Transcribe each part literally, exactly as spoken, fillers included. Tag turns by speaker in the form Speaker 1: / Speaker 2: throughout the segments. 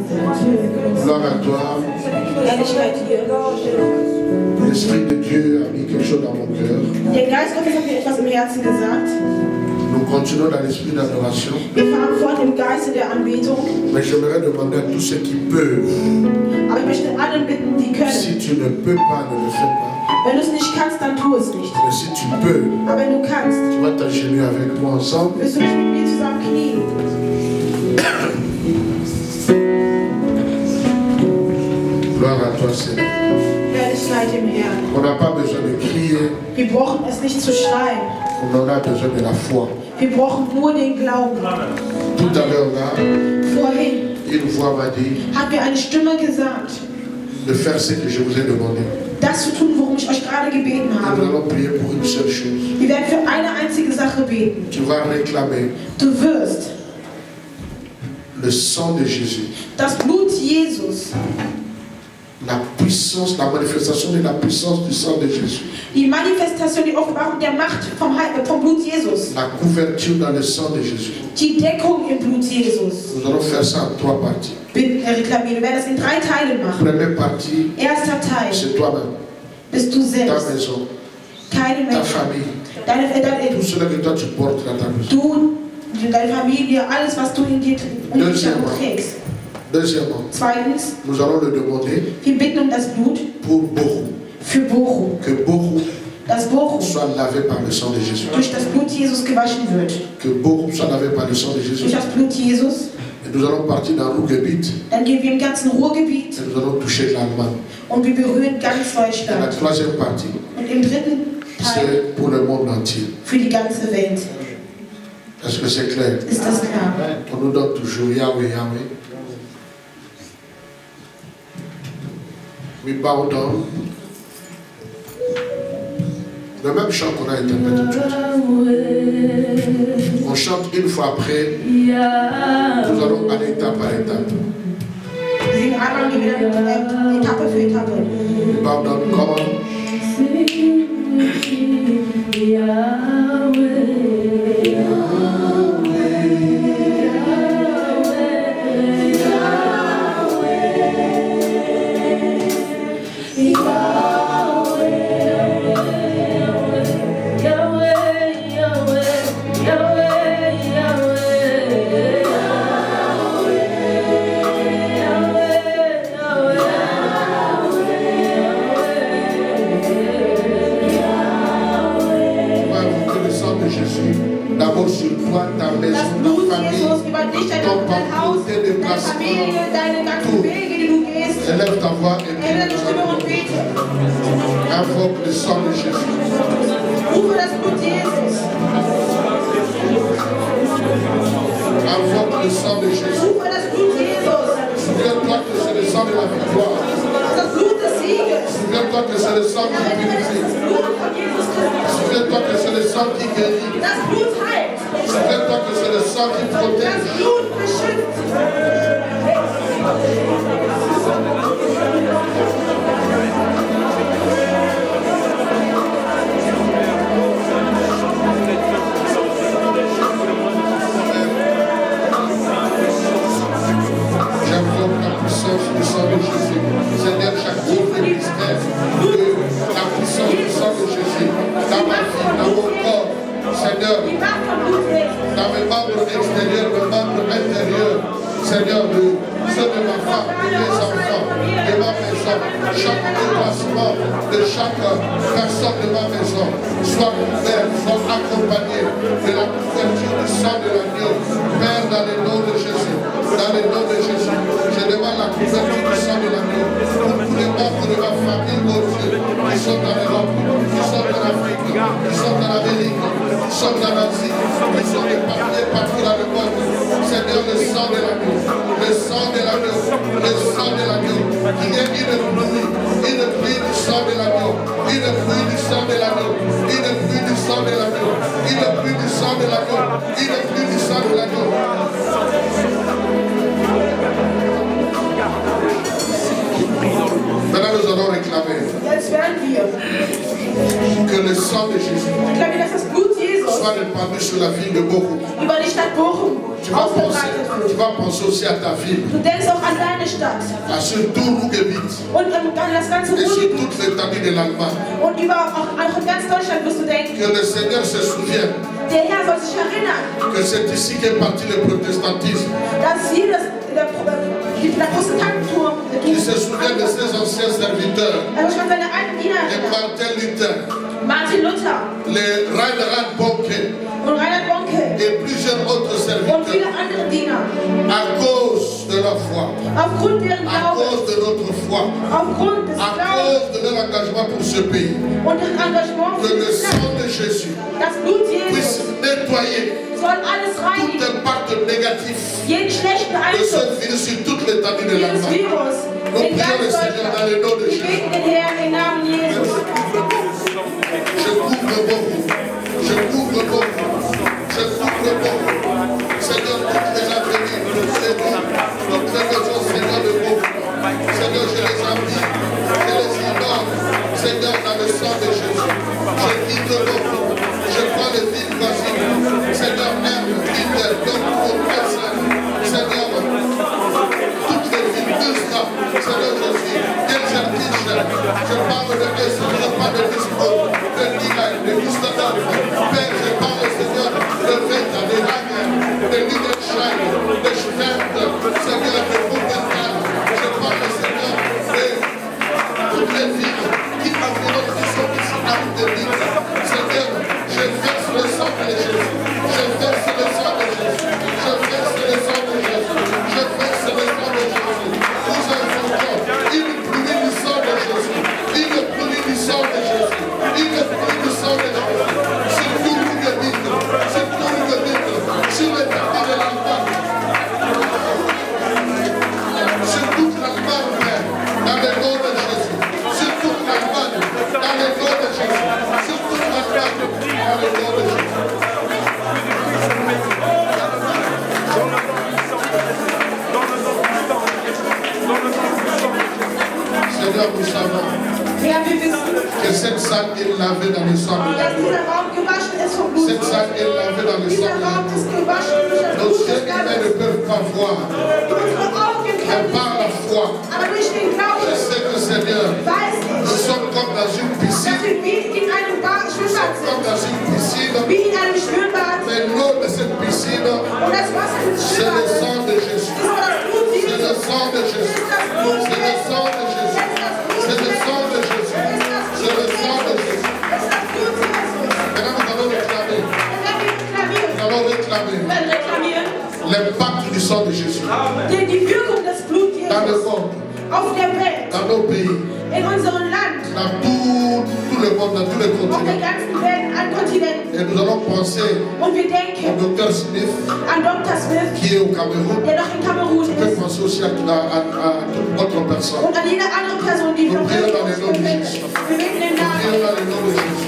Speaker 1: Gloire à toi. L'Esprit de Dieu a mis quelque chose dans mon cœur.
Speaker 2: Der Geist Gottes hat mir etwas im Herzen gesagt.
Speaker 1: Nous continuons dans l'esprit d'adoration.
Speaker 2: Wir fahren fort im Geiste der Anbetung.
Speaker 1: Mais j'aimerais demander à tous ceux qui peuvent.
Speaker 2: Aber ich möchte allen bitten, die können.
Speaker 1: Si tu ne peux pas, ne le fais pas.
Speaker 2: Wenn du es nicht kannst, dann tu es nicht.
Speaker 1: Mais si tu peux,
Speaker 2: aber wenn du kannst,
Speaker 1: tu vas t'agenouiller avec moi ensemble.
Speaker 2: Wirst du dich mit mir zusammen knien.
Speaker 1: Gloire à toi, Seigneur.
Speaker 2: Herrlichkeit dem Herrn.
Speaker 1: On n'a pas besoin de crier.
Speaker 2: Wir brauchen es nicht zu schreien.
Speaker 1: On en a besoin de la foi.
Speaker 2: Wir brauchen nur den Glauben.
Speaker 1: Tout à l'heure là,
Speaker 2: Vorhin
Speaker 1: une voix m'a dit
Speaker 2: hat mir eine Stimme gesagt,
Speaker 1: de faire ce que je vous ai demandé.
Speaker 2: Das zu tun, worum ich euch gerade gebeten habe.
Speaker 1: Nous allons prier pour une seule chose.
Speaker 2: Wir werden für eine einzige Sache beten.
Speaker 1: Tu vas réclamer
Speaker 2: Du wirst
Speaker 1: le sang de Jésus.
Speaker 2: Das Blut Jesus.
Speaker 1: La puissance, la manifestation de la puissance du sang de Jésus.
Speaker 2: Die Manifestation, die Offenbarung der Macht vom, Heil, vom Blut Jesus.
Speaker 1: La couverture dans le sang de Jésus.
Speaker 2: Die Deckung im Blut Jesus.
Speaker 1: Nous allons faire ça en trois parties.
Speaker 2: Wir werden das in drei Teilen machen.
Speaker 1: Première partie,
Speaker 2: Erster Teil.
Speaker 1: c'est toi-même.
Speaker 2: Bist du selbst.
Speaker 1: Ta maison.
Speaker 2: Keine
Speaker 1: ta
Speaker 2: Menschen.
Speaker 1: famille.
Speaker 2: Deine, deine,
Speaker 1: tout cela que toi tu portes dans ta maison.
Speaker 2: Du, deine Familie, alles was du in dir trägst.
Speaker 1: Deuxièmement,
Speaker 2: Zweitens,
Speaker 1: nous allons le demander
Speaker 2: wir bitten um das Blut
Speaker 1: pour Bochum.
Speaker 2: Für Bochum.
Speaker 1: Que Bochum
Speaker 2: das Bochum
Speaker 1: soit lavé par le sang de Jésus.
Speaker 2: Durch das Blut Jesus gewaschen wird.
Speaker 1: Que Bochum soit lavé par le sang de Jésus.
Speaker 2: Durch das Blut Jesus.
Speaker 1: Et nous allons partir dans Ruhrgebiet.
Speaker 2: Dann gehen wir im ganzen Ruhrgebiet.
Speaker 1: Et nous allons toucher l'Allemagne.
Speaker 2: Und wir berühren ganz
Speaker 1: Et la
Speaker 2: Deutschland.
Speaker 1: troisième partie,
Speaker 2: Und im dritten Teil
Speaker 1: c'est pour le monde entier.
Speaker 2: für die ganze Welt.
Speaker 1: Est-ce que c'est clair?
Speaker 2: Ist das klar?
Speaker 1: On nous donne toujours Yahweh, Yahweh. We bow down. Le même chant qu'on a interprété tout. On chante une fois après. Nous allons aller étape par étape.
Speaker 2: Wir singen einmal und gehen wieder Etappe für Etappe.
Speaker 1: We bow down, come on. D'abord sur toi, ta maison, ta famille, ton parcours, tes déplacements, tout. Élève ta voix et prie. Invoque le sang de Jésus. Invoque le sang de Jésus. Souviens-toi que c'est le sang de la victoire. Souviens-toi que c'est le sang qui purifie. Souviens-toi que c'est le sang qui guérit. Souviens-toi que c'est le sang qui protège. J'invoque la puissance du sang de Jésus. Seigneur, j'active le mystère de la puissance du sang de Jésus dans ma vie, dans mon corps. Seigneur, dans mes membres extérieurs, mes membres intérieurs, Seigneur, de ceux de ma femme, de mes enfants, de ma maison, chaque déplacement de chaque personne de ma maison, soit couvert, soit accompagné de la couverture du sang de l'agneau. Père, dans le nom de Jésus, dans le nom de Jésus, je demande la couverture du sang de l'agneau pour tous les membres de ma famille, mon Dieu, qui sont en Europe, qui sont en Afrique, qui sont en Amérique, qui sont en Asie, qui sont épargnés partout dans le monde. Seigneur, le sang de l'agneau, le sang de l'agneau, le sang de l'agneau, qu'il y ait une pluie, une pluie du sang de l'agneau, une pluie du sang de l'agneau, une pluie du sang de l'agneau, une pluie du sang de l'agneau, une pluie du sang de l'agneau. Maintenant, nous allons réclamer que le sang de Jésus soit répandu sur la ville de Bochum.
Speaker 2: Über die Stadt Bochum
Speaker 1: Tu vas penser
Speaker 2: erfüllt.
Speaker 1: Tu vas penser aussi à ta ville,
Speaker 2: Du denkst auch an deine Stadt
Speaker 1: à ce tout Ruhrgebiet
Speaker 2: und an das ganze
Speaker 1: et sur
Speaker 2: Ruhrgebiet
Speaker 1: toute l'étendue de l'Allemagne.
Speaker 2: und über auch auch in ganz Deutschland wirst du denken,
Speaker 1: Que le Seigneur se souvienne
Speaker 2: der Herr soll sich erinnern,
Speaker 1: que c'est ici qu'est parti le protestantisme.
Speaker 2: dass hier das, der, der Protestantentum,
Speaker 1: Il se souvient de ses anciens serviteurs,
Speaker 2: er sich an seine alten Diener
Speaker 1: les
Speaker 2: erinnert,
Speaker 1: Martin Luther,
Speaker 2: Martin Luther
Speaker 1: les Reinhard Bonke
Speaker 2: und Reinhard Bonke
Speaker 1: et plusieurs autres
Speaker 2: und
Speaker 1: serviteurs
Speaker 2: viele andere Diener.
Speaker 1: à cause de leur foi,
Speaker 2: Aufgrund deren
Speaker 1: à
Speaker 2: Glaubens,
Speaker 1: cause de notre foi,
Speaker 2: aufgrund des
Speaker 1: à
Speaker 2: Glaubens
Speaker 1: cause de leur engagement pour ce pays.
Speaker 2: und des Engagements
Speaker 1: Que
Speaker 2: für
Speaker 1: le
Speaker 2: das Land,
Speaker 1: sang de Jésus
Speaker 2: das Blut
Speaker 1: puisse
Speaker 2: Jesus
Speaker 1: nettoyer
Speaker 2: soll alles
Speaker 1: tout
Speaker 2: reinigen,
Speaker 1: impact négatif
Speaker 2: jeden schlechten
Speaker 1: de ce
Speaker 2: Einfluss
Speaker 1: virus sur toute l'étendue de
Speaker 2: dieses
Speaker 1: l'Allemagne.
Speaker 2: Virus
Speaker 1: Nous
Speaker 2: in
Speaker 1: prions le
Speaker 2: ganz
Speaker 1: Seigneur dans
Speaker 2: Deutschland.
Speaker 1: le nom de
Speaker 2: Wir
Speaker 1: Jésus.
Speaker 2: beten den Herrn im Namen Jesus.
Speaker 1: Je couvre beaucoup. Je couvre beaucoup. Je couvre beaucoup. Seigneur, toutes les avenirs, c'est nous. Toutes les maisons, Seigneur, de beaucoup. Seigneur, je les appuie. Je les innove. Seigneur, dans le sang de Jésus. Je quitte beaucoup. Je prends les villes voisines. Seigneur, aime, quitte, donc, pour personne. Seigneur, toutes les villes de ça. Seigneur Jésus, d'Exertiche. Je parle de Est, je parle de Discours, de Lilac, de Gustave. Père, je parle, Seigneur, de Veta, de Hagen, de Lidenschein, de Schwert, Seigneur, de Bougatal. Je parle, Seigneur, de toutes les villes qui environnent, qui sont ici à de l'île. Seigneur, je verse le sang de Jésus. Je verse le sang de Jésus. Je verse le sang de Jésus. Je verse le sang de Jésus. Nous invoquons une pluie du sang de Jésus. Une pluie du sang de Jésus. Une pluie du sang de Jésus. Sur tout le vide. Sur tout le vide. Sur les tapis de l'Allemagne. Sur toute l'Allemagne, Père. Dans le nom de Jésus. Sur toute l'Allemagne. Dans le nom de Jésus. Sur toute l'Allemagne. Dans le nom de Jésus. Seigneur, nous savons
Speaker 2: Herr, wir wissen,
Speaker 1: que cette salle est lavée dans le sang de
Speaker 2: dass
Speaker 1: l'agneau.
Speaker 2: dieser Raum gewaschen ist vom Blut.
Speaker 1: Cette salle est lavée dans le
Speaker 2: Dieser
Speaker 1: sang de
Speaker 2: Raum
Speaker 1: l'agneau.
Speaker 2: ist gewaschen durch das
Speaker 1: Nos
Speaker 2: Blut
Speaker 1: yeux
Speaker 2: des
Speaker 1: humains ne
Speaker 2: Lammes.
Speaker 1: peuvent pas voir,
Speaker 2: Unsere Augen
Speaker 1: mais
Speaker 2: können
Speaker 1: par la
Speaker 2: nicht,
Speaker 1: foi,
Speaker 2: aber durch den
Speaker 1: je
Speaker 2: Glauben
Speaker 1: sais que Seigneur,
Speaker 2: weiß
Speaker 1: nous
Speaker 2: ich,
Speaker 1: sommes comme dans une
Speaker 2: dass
Speaker 1: piscine,
Speaker 2: wir wie in einem Bad Schwimmbad
Speaker 1: comme
Speaker 2: sind.
Speaker 1: dans une piscine,
Speaker 2: Wie in einem Schwimmbad.
Speaker 1: mais l'eau de cette piscine,
Speaker 2: Und das Wasser des
Speaker 1: c'est le
Speaker 2: Schwimmbads
Speaker 1: sang de Jésus.
Speaker 2: ist aber das Blut
Speaker 1: C'est le
Speaker 2: Jesus.
Speaker 1: sang de Jésus. C'est le sang de Jésus. C'est le sang de Jésus. C'est le sang de Jésus.
Speaker 2: Das ist das Blut Jesus.
Speaker 1: Maintenant, nous allons réclamer.
Speaker 2: Und wenn wir reklamieren,
Speaker 1: Nous allons réclamer
Speaker 2: wir werden reklamieren,
Speaker 1: l'impact du sang de Jésus
Speaker 2: die, die Wirkung des Blut
Speaker 1: dans le
Speaker 2: Jesus
Speaker 1: monde,
Speaker 2: auf der Welt,
Speaker 1: dans nos pays,
Speaker 2: in unserem Land,
Speaker 1: dans tout, tout le monde, dans tous les
Speaker 2: auf der
Speaker 1: continents.
Speaker 2: ganzen Welt, an Kontinenten.
Speaker 1: Et nous allons penser
Speaker 2: Und wir
Speaker 1: au
Speaker 2: denken
Speaker 1: docteur Smith
Speaker 2: an Doktor Smith,
Speaker 1: qui est au Cameroun.
Speaker 2: der noch in Kamerun
Speaker 1: Tu peux
Speaker 2: ist.
Speaker 1: penser aussi à, à, à, à toute autre personne.
Speaker 2: Und an jede andere Person, die
Speaker 1: Wir
Speaker 2: noch
Speaker 1: prions
Speaker 2: wirklich
Speaker 1: dans le nom de
Speaker 2: befindet.
Speaker 1: Jésus.
Speaker 2: Wir beten den
Speaker 1: Prions
Speaker 2: Namen.
Speaker 1: dans le nom de Jésus.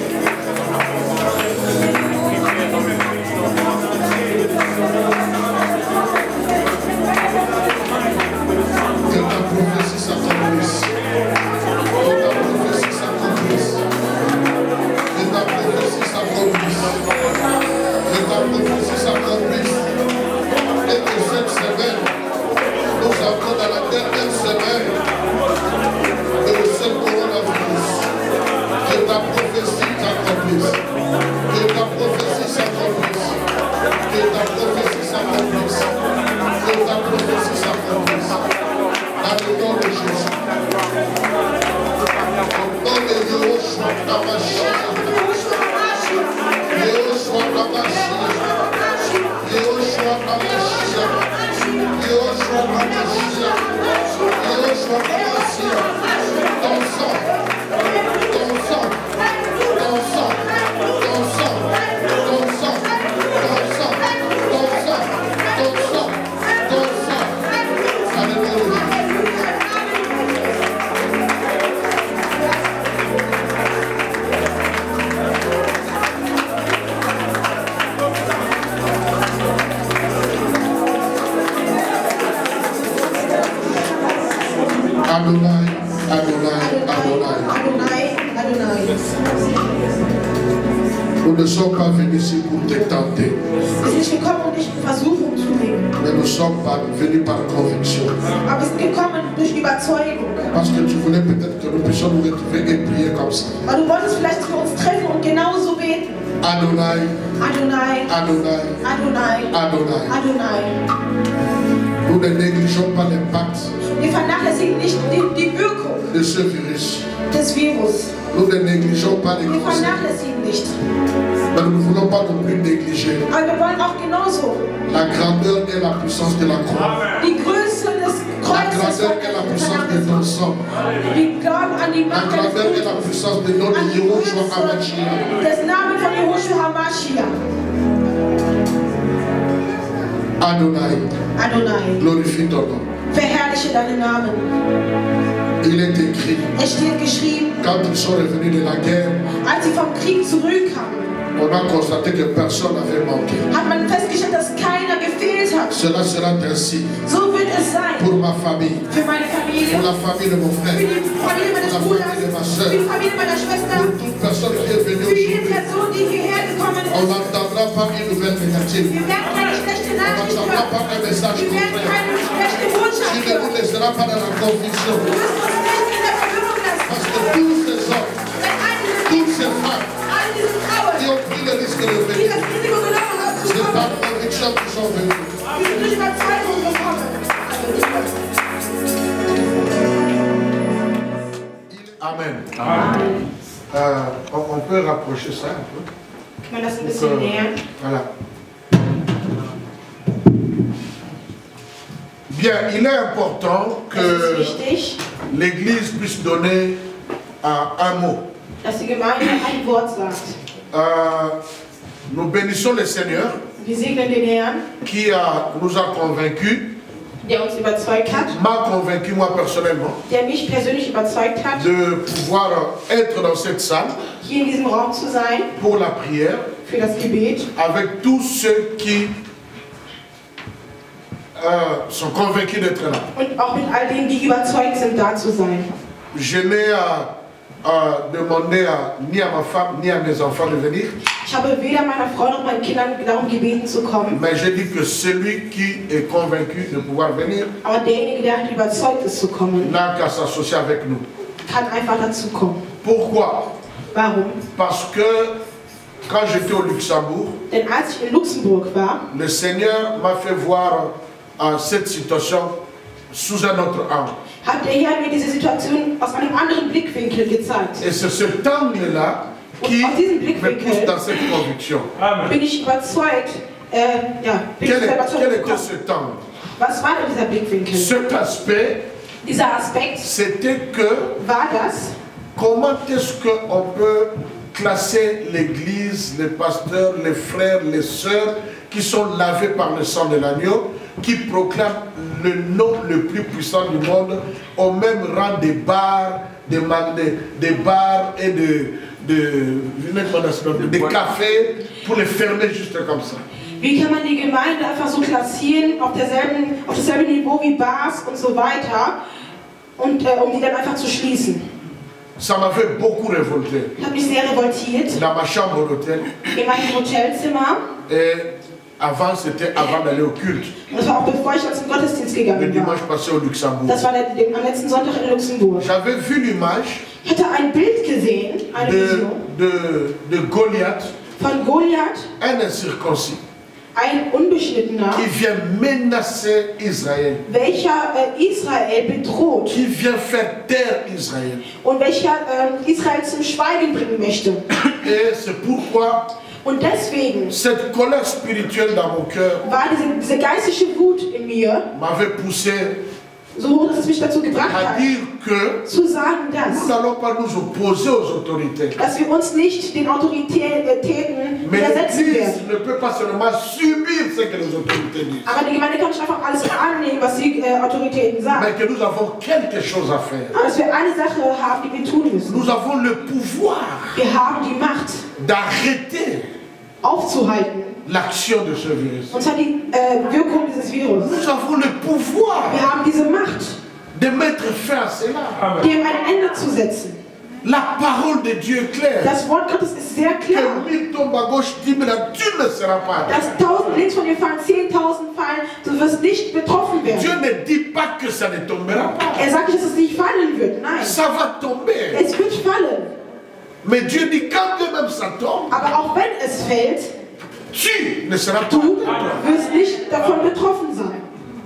Speaker 1: Que ta prophétie s'accomplisse. Que ta prophétie s'accomplisse. Que ta prophétie s'accomplisse. Que ta prophétie s'accomplisse. Et que cette semaine, nous avons dans la dernière semaine de ce coronavirus. Que ta prophétie s'accomplisse. Que ta prophétie s'accomplisse. Que ta prophétie s'accomplisse. Que ta prophétie s'accomplisse. Dans le nom de Jésus. Au nom de Yahushua Hamashiach. Yahushua Hamashiach. Yahushua Hamashiach. Yahushua Hamashiach. Yahushua Hamashiach. Ton sang. Ton sang. Ton sang. Ton sang. Ton sang. Ton sang. Ton sang. Ton sang. Ton sang. Alléluia. Adonai, Adonai, Adonai.
Speaker 2: Adonai, Adonai.
Speaker 1: Nous ne sommes pas venus ici pour te tenter.
Speaker 2: Wir sind nicht gekommen, um dich in Versuchung zu bringen.
Speaker 1: Mais nous sommes pas venus par conviction.
Speaker 2: Aber wir sind gekommen durch Überzeugung.
Speaker 1: Parce que tu voulais peut-être que nous puissions nous retrouver et prier comme ça.
Speaker 2: Weil du wolltest vielleicht, dass wir uns treffen und genauso beten.
Speaker 1: Adonai,
Speaker 2: Adonai,
Speaker 1: Adonai,
Speaker 2: Adonai,
Speaker 1: Adonai.
Speaker 2: Adonai.
Speaker 1: Nous ne négligeons pas l'impact
Speaker 2: Wir vernachlässigen nicht die, die Wirkung
Speaker 1: de ce virus.
Speaker 2: des Virus.
Speaker 1: Nous ne négligeons pas les
Speaker 2: Wir
Speaker 1: conseils.
Speaker 2: vernachlässigen nicht.
Speaker 1: Mais nous ne voulons pas non plus négliger
Speaker 2: Aber wir wollen auch genauso
Speaker 1: la grandeur et la puissance de la croix.
Speaker 2: die Größe des
Speaker 1: La
Speaker 2: Kreuzes
Speaker 1: grandeur et la puissance de ton sang.
Speaker 2: Wir glauben an die
Speaker 1: La
Speaker 2: Macht des
Speaker 1: grandeur et la
Speaker 2: Blutes,
Speaker 1: puissance de notre
Speaker 2: an die
Speaker 1: Yehoshua
Speaker 2: Größe
Speaker 1: Hamashiach.
Speaker 2: des Namen von Yehoshua HaMashiach.
Speaker 1: Adonai,
Speaker 2: Adonai,
Speaker 1: glorifie ton nom.
Speaker 2: verherrliche deinen Namen.
Speaker 1: Il est écrit,
Speaker 2: Es steht geschrieben,
Speaker 1: quand ils sont revenus de la guerre,
Speaker 2: als sie vom Krieg zurückkamen,
Speaker 1: on a constaté que personne n'avait manqué.
Speaker 2: hat man festgestellt, dass keiner gefehlt hat.
Speaker 1: Cela sera ainsi
Speaker 2: So wird es sein
Speaker 1: pour ma famille,
Speaker 2: für meine Familie,
Speaker 1: pour la famille de mon
Speaker 2: für
Speaker 1: frère,
Speaker 2: die Familie meines
Speaker 1: pour la
Speaker 2: Bruders,
Speaker 1: famille de ma
Speaker 2: für
Speaker 1: soeur,
Speaker 2: die Familie meiner Schwester,
Speaker 1: pour toute personne qui est venue
Speaker 2: für jede
Speaker 1: aujourd'hui.
Speaker 2: Person, die hierher gekommen
Speaker 1: On
Speaker 2: ist.
Speaker 1: n'entendra pas une nouvelle négative.
Speaker 2: Wir werden keine schlechte
Speaker 1: On
Speaker 2: Nachricht
Speaker 1: n'entendra
Speaker 2: hören.
Speaker 1: pas un message
Speaker 2: Wir werden
Speaker 1: contraire.
Speaker 2: keine schlechte Botschaft
Speaker 1: Tu ne nous
Speaker 2: hören.
Speaker 1: laisseras pas dans la confusion.
Speaker 2: Du wirst uns nicht in der Verwirrung lassen.
Speaker 1: Parce que tous ces hommes,
Speaker 2: Denn all diese
Speaker 1: toutes ces femmes
Speaker 2: all diese Frauen,
Speaker 1: qui ont pris le risque de
Speaker 2: die
Speaker 1: venir,
Speaker 2: das Risiko genommen haben, zu
Speaker 1: c'est par
Speaker 2: kommen,
Speaker 1: conviction qu'ils sont venus.
Speaker 2: die sind durch Überzeugung gekommen.
Speaker 1: Amen.
Speaker 2: Amen.
Speaker 1: Euh, on, on peut rapprocher ça un peu.
Speaker 2: Kann man das ein
Speaker 1: Donc,
Speaker 2: bisschen
Speaker 1: euh,
Speaker 2: nähern?
Speaker 1: voilà. Bien, il est important
Speaker 2: Es ist
Speaker 1: que
Speaker 2: wichtig,
Speaker 1: l'Église puisse donner euh, un mot.
Speaker 2: dass die Gemeinde ein Wort sagt.
Speaker 1: Euh, nous bénissons le Seigneur
Speaker 2: Wir segnen den Herrn,
Speaker 1: qui a, nous a convaincus,
Speaker 2: der uns überzeugt hat,
Speaker 1: m'a convaincu moi personnellement,
Speaker 2: der mich persönlich überzeugt hat,
Speaker 1: de pouvoir être dans cette salle
Speaker 2: hier in diesem Raum zu sein,
Speaker 1: pour la prière
Speaker 2: für das Gebet,
Speaker 1: avec tous ceux qui euh, sont convaincus d'être là.
Speaker 2: und auch mit all denen, die überzeugt sind, da zu sein.
Speaker 1: Je n'ai à, à demander à, ni à ma femme ni à mes enfants de venir,
Speaker 2: Ich habe weder meiner Frau noch meinen Kindern darum gebeten zu kommen,
Speaker 1: mais je dis que celui qui est convaincu de pouvoir venir
Speaker 2: aber derjenige, der halt überzeugt ist zu kommen,
Speaker 1: n'a qu'à s'associer avec nous.
Speaker 2: kann einfach dazu kommen.
Speaker 1: Pourquoi?
Speaker 2: Warum?
Speaker 1: Parce que quand j'étais au Luxembourg,
Speaker 2: Denn als ich in Luxemburg war,
Speaker 1: le Seigneur m'a fait voir euh, cette situation sous un autre angle.
Speaker 2: hat der Herr mir diese Situation aus einem anderen Blickwinkel gezeigt.
Speaker 1: Et c'est cet angle-là qui
Speaker 2: Und aus diesem
Speaker 1: me
Speaker 2: Blickwinkel
Speaker 1: pousse dans cette conviction.
Speaker 2: bin ich überzeugt, äh, ja, bin
Speaker 1: Quel,
Speaker 2: ich
Speaker 1: est,
Speaker 2: selber
Speaker 1: quel était
Speaker 2: gekommen.
Speaker 1: cet angle?
Speaker 2: Was war denn dieser Blickwinkel?
Speaker 1: Cet aspect,
Speaker 2: Dieser Aspekt
Speaker 1: c'était que
Speaker 2: war das,
Speaker 1: comment est-ce qu'on peut classer l'Église, les pasteurs, les frères, les sœurs qui sont lavés par le sang de l'agneau, qui proclament le nom le plus puissant du monde au même rang des bars, des, des, des bars et de, de, des cafés pour les fermer juste comme ça.
Speaker 2: wie kann man die Gemeinde einfach so klassieren, auf, derselben, auf dasselbe Niveau wie Bars und so weiter, und, äh, um die dann einfach zu schließen.
Speaker 1: Ça m'avait beaucoup révolté.
Speaker 2: Ich habe mich sehr revoltiert
Speaker 1: Dans ma chambre d'hôtel.
Speaker 2: in meinem Hotelzimmer.
Speaker 1: Et avant, c'était avant d'aller au culte.
Speaker 2: Und das war auch bevor ich dann zum Gottesdienst
Speaker 1: Le
Speaker 2: gegangen war.
Speaker 1: dimanche passé au Luxembourg.
Speaker 2: Das war der, der, am letzten Sonntag in Luxemburg.
Speaker 1: J'avais vu l'image
Speaker 2: Ich hatte ein Bild gesehen, eine
Speaker 1: de,
Speaker 2: Vision,
Speaker 1: de, de Goliath,
Speaker 2: von Goliath,
Speaker 1: un incirconcis,
Speaker 2: ein Unbeschnittener,
Speaker 1: qui vient menacer Israël,
Speaker 2: welcher äh, Israel bedroht
Speaker 1: qui vient faire taire Israël.
Speaker 2: und welcher äh, Israel zum Schweigen bringen möchte.
Speaker 1: Et c'est pourquoi
Speaker 2: Und deswegen
Speaker 1: cette colère spirituelle dans mon cœur
Speaker 2: war diese, diese geistige Wut in mir
Speaker 1: m'avait poussé
Speaker 2: so hoch, dass es mich dazu gebracht
Speaker 1: à
Speaker 2: hat,
Speaker 1: dire que
Speaker 2: zu sagen,
Speaker 1: nous
Speaker 2: dass,
Speaker 1: n'allons pas nous opposer aux autorités.
Speaker 2: dass wir uns nicht den Autoritäten
Speaker 1: Mais
Speaker 2: widersetzen
Speaker 1: l'Église
Speaker 2: werden.
Speaker 1: ne peut pas seulement subir ce que les autorités disent,
Speaker 2: Aber die Gemeinde kann nicht einfach alles annehmen, was die äh, Autoritäten sagen.
Speaker 1: mais que nous avons quelque chose à faire.
Speaker 2: Aber dass wir eine Sache haben, die wir tun müssen.
Speaker 1: Nous avons le pouvoir
Speaker 2: Wir haben die Macht,
Speaker 1: d'arrêter
Speaker 2: aufzuhalten,
Speaker 1: l'action de ce virus.
Speaker 2: und zwar die äh, Wirkung dieses Virus.
Speaker 1: Nous avons le pouvoir
Speaker 2: Wir haben diese Macht,
Speaker 1: de mettre fin à cela.
Speaker 2: dem ein Ende zu setzen.
Speaker 1: La parole de Dieu est claire.
Speaker 2: Das Wort Gottes ist sehr klar.
Speaker 1: Que mille tombent à gauche, dix mille à tu ne seras pas.
Speaker 2: Dass tausend links von dir fallen, zehntausend fallen, du wirst nicht betroffen werden.
Speaker 1: Dieu ne dit pas que ça ne tombera pas.
Speaker 2: Er sagt nicht, dass es nicht fallen wird. Nein.
Speaker 1: Ça va tomber.
Speaker 2: Es wird fallen.
Speaker 1: Mais Dieu dit quand bien même ça tombe,
Speaker 2: Aber auch wenn es fällt,
Speaker 1: tu ne seras pas.
Speaker 2: du wirst nicht davon betroffen sein.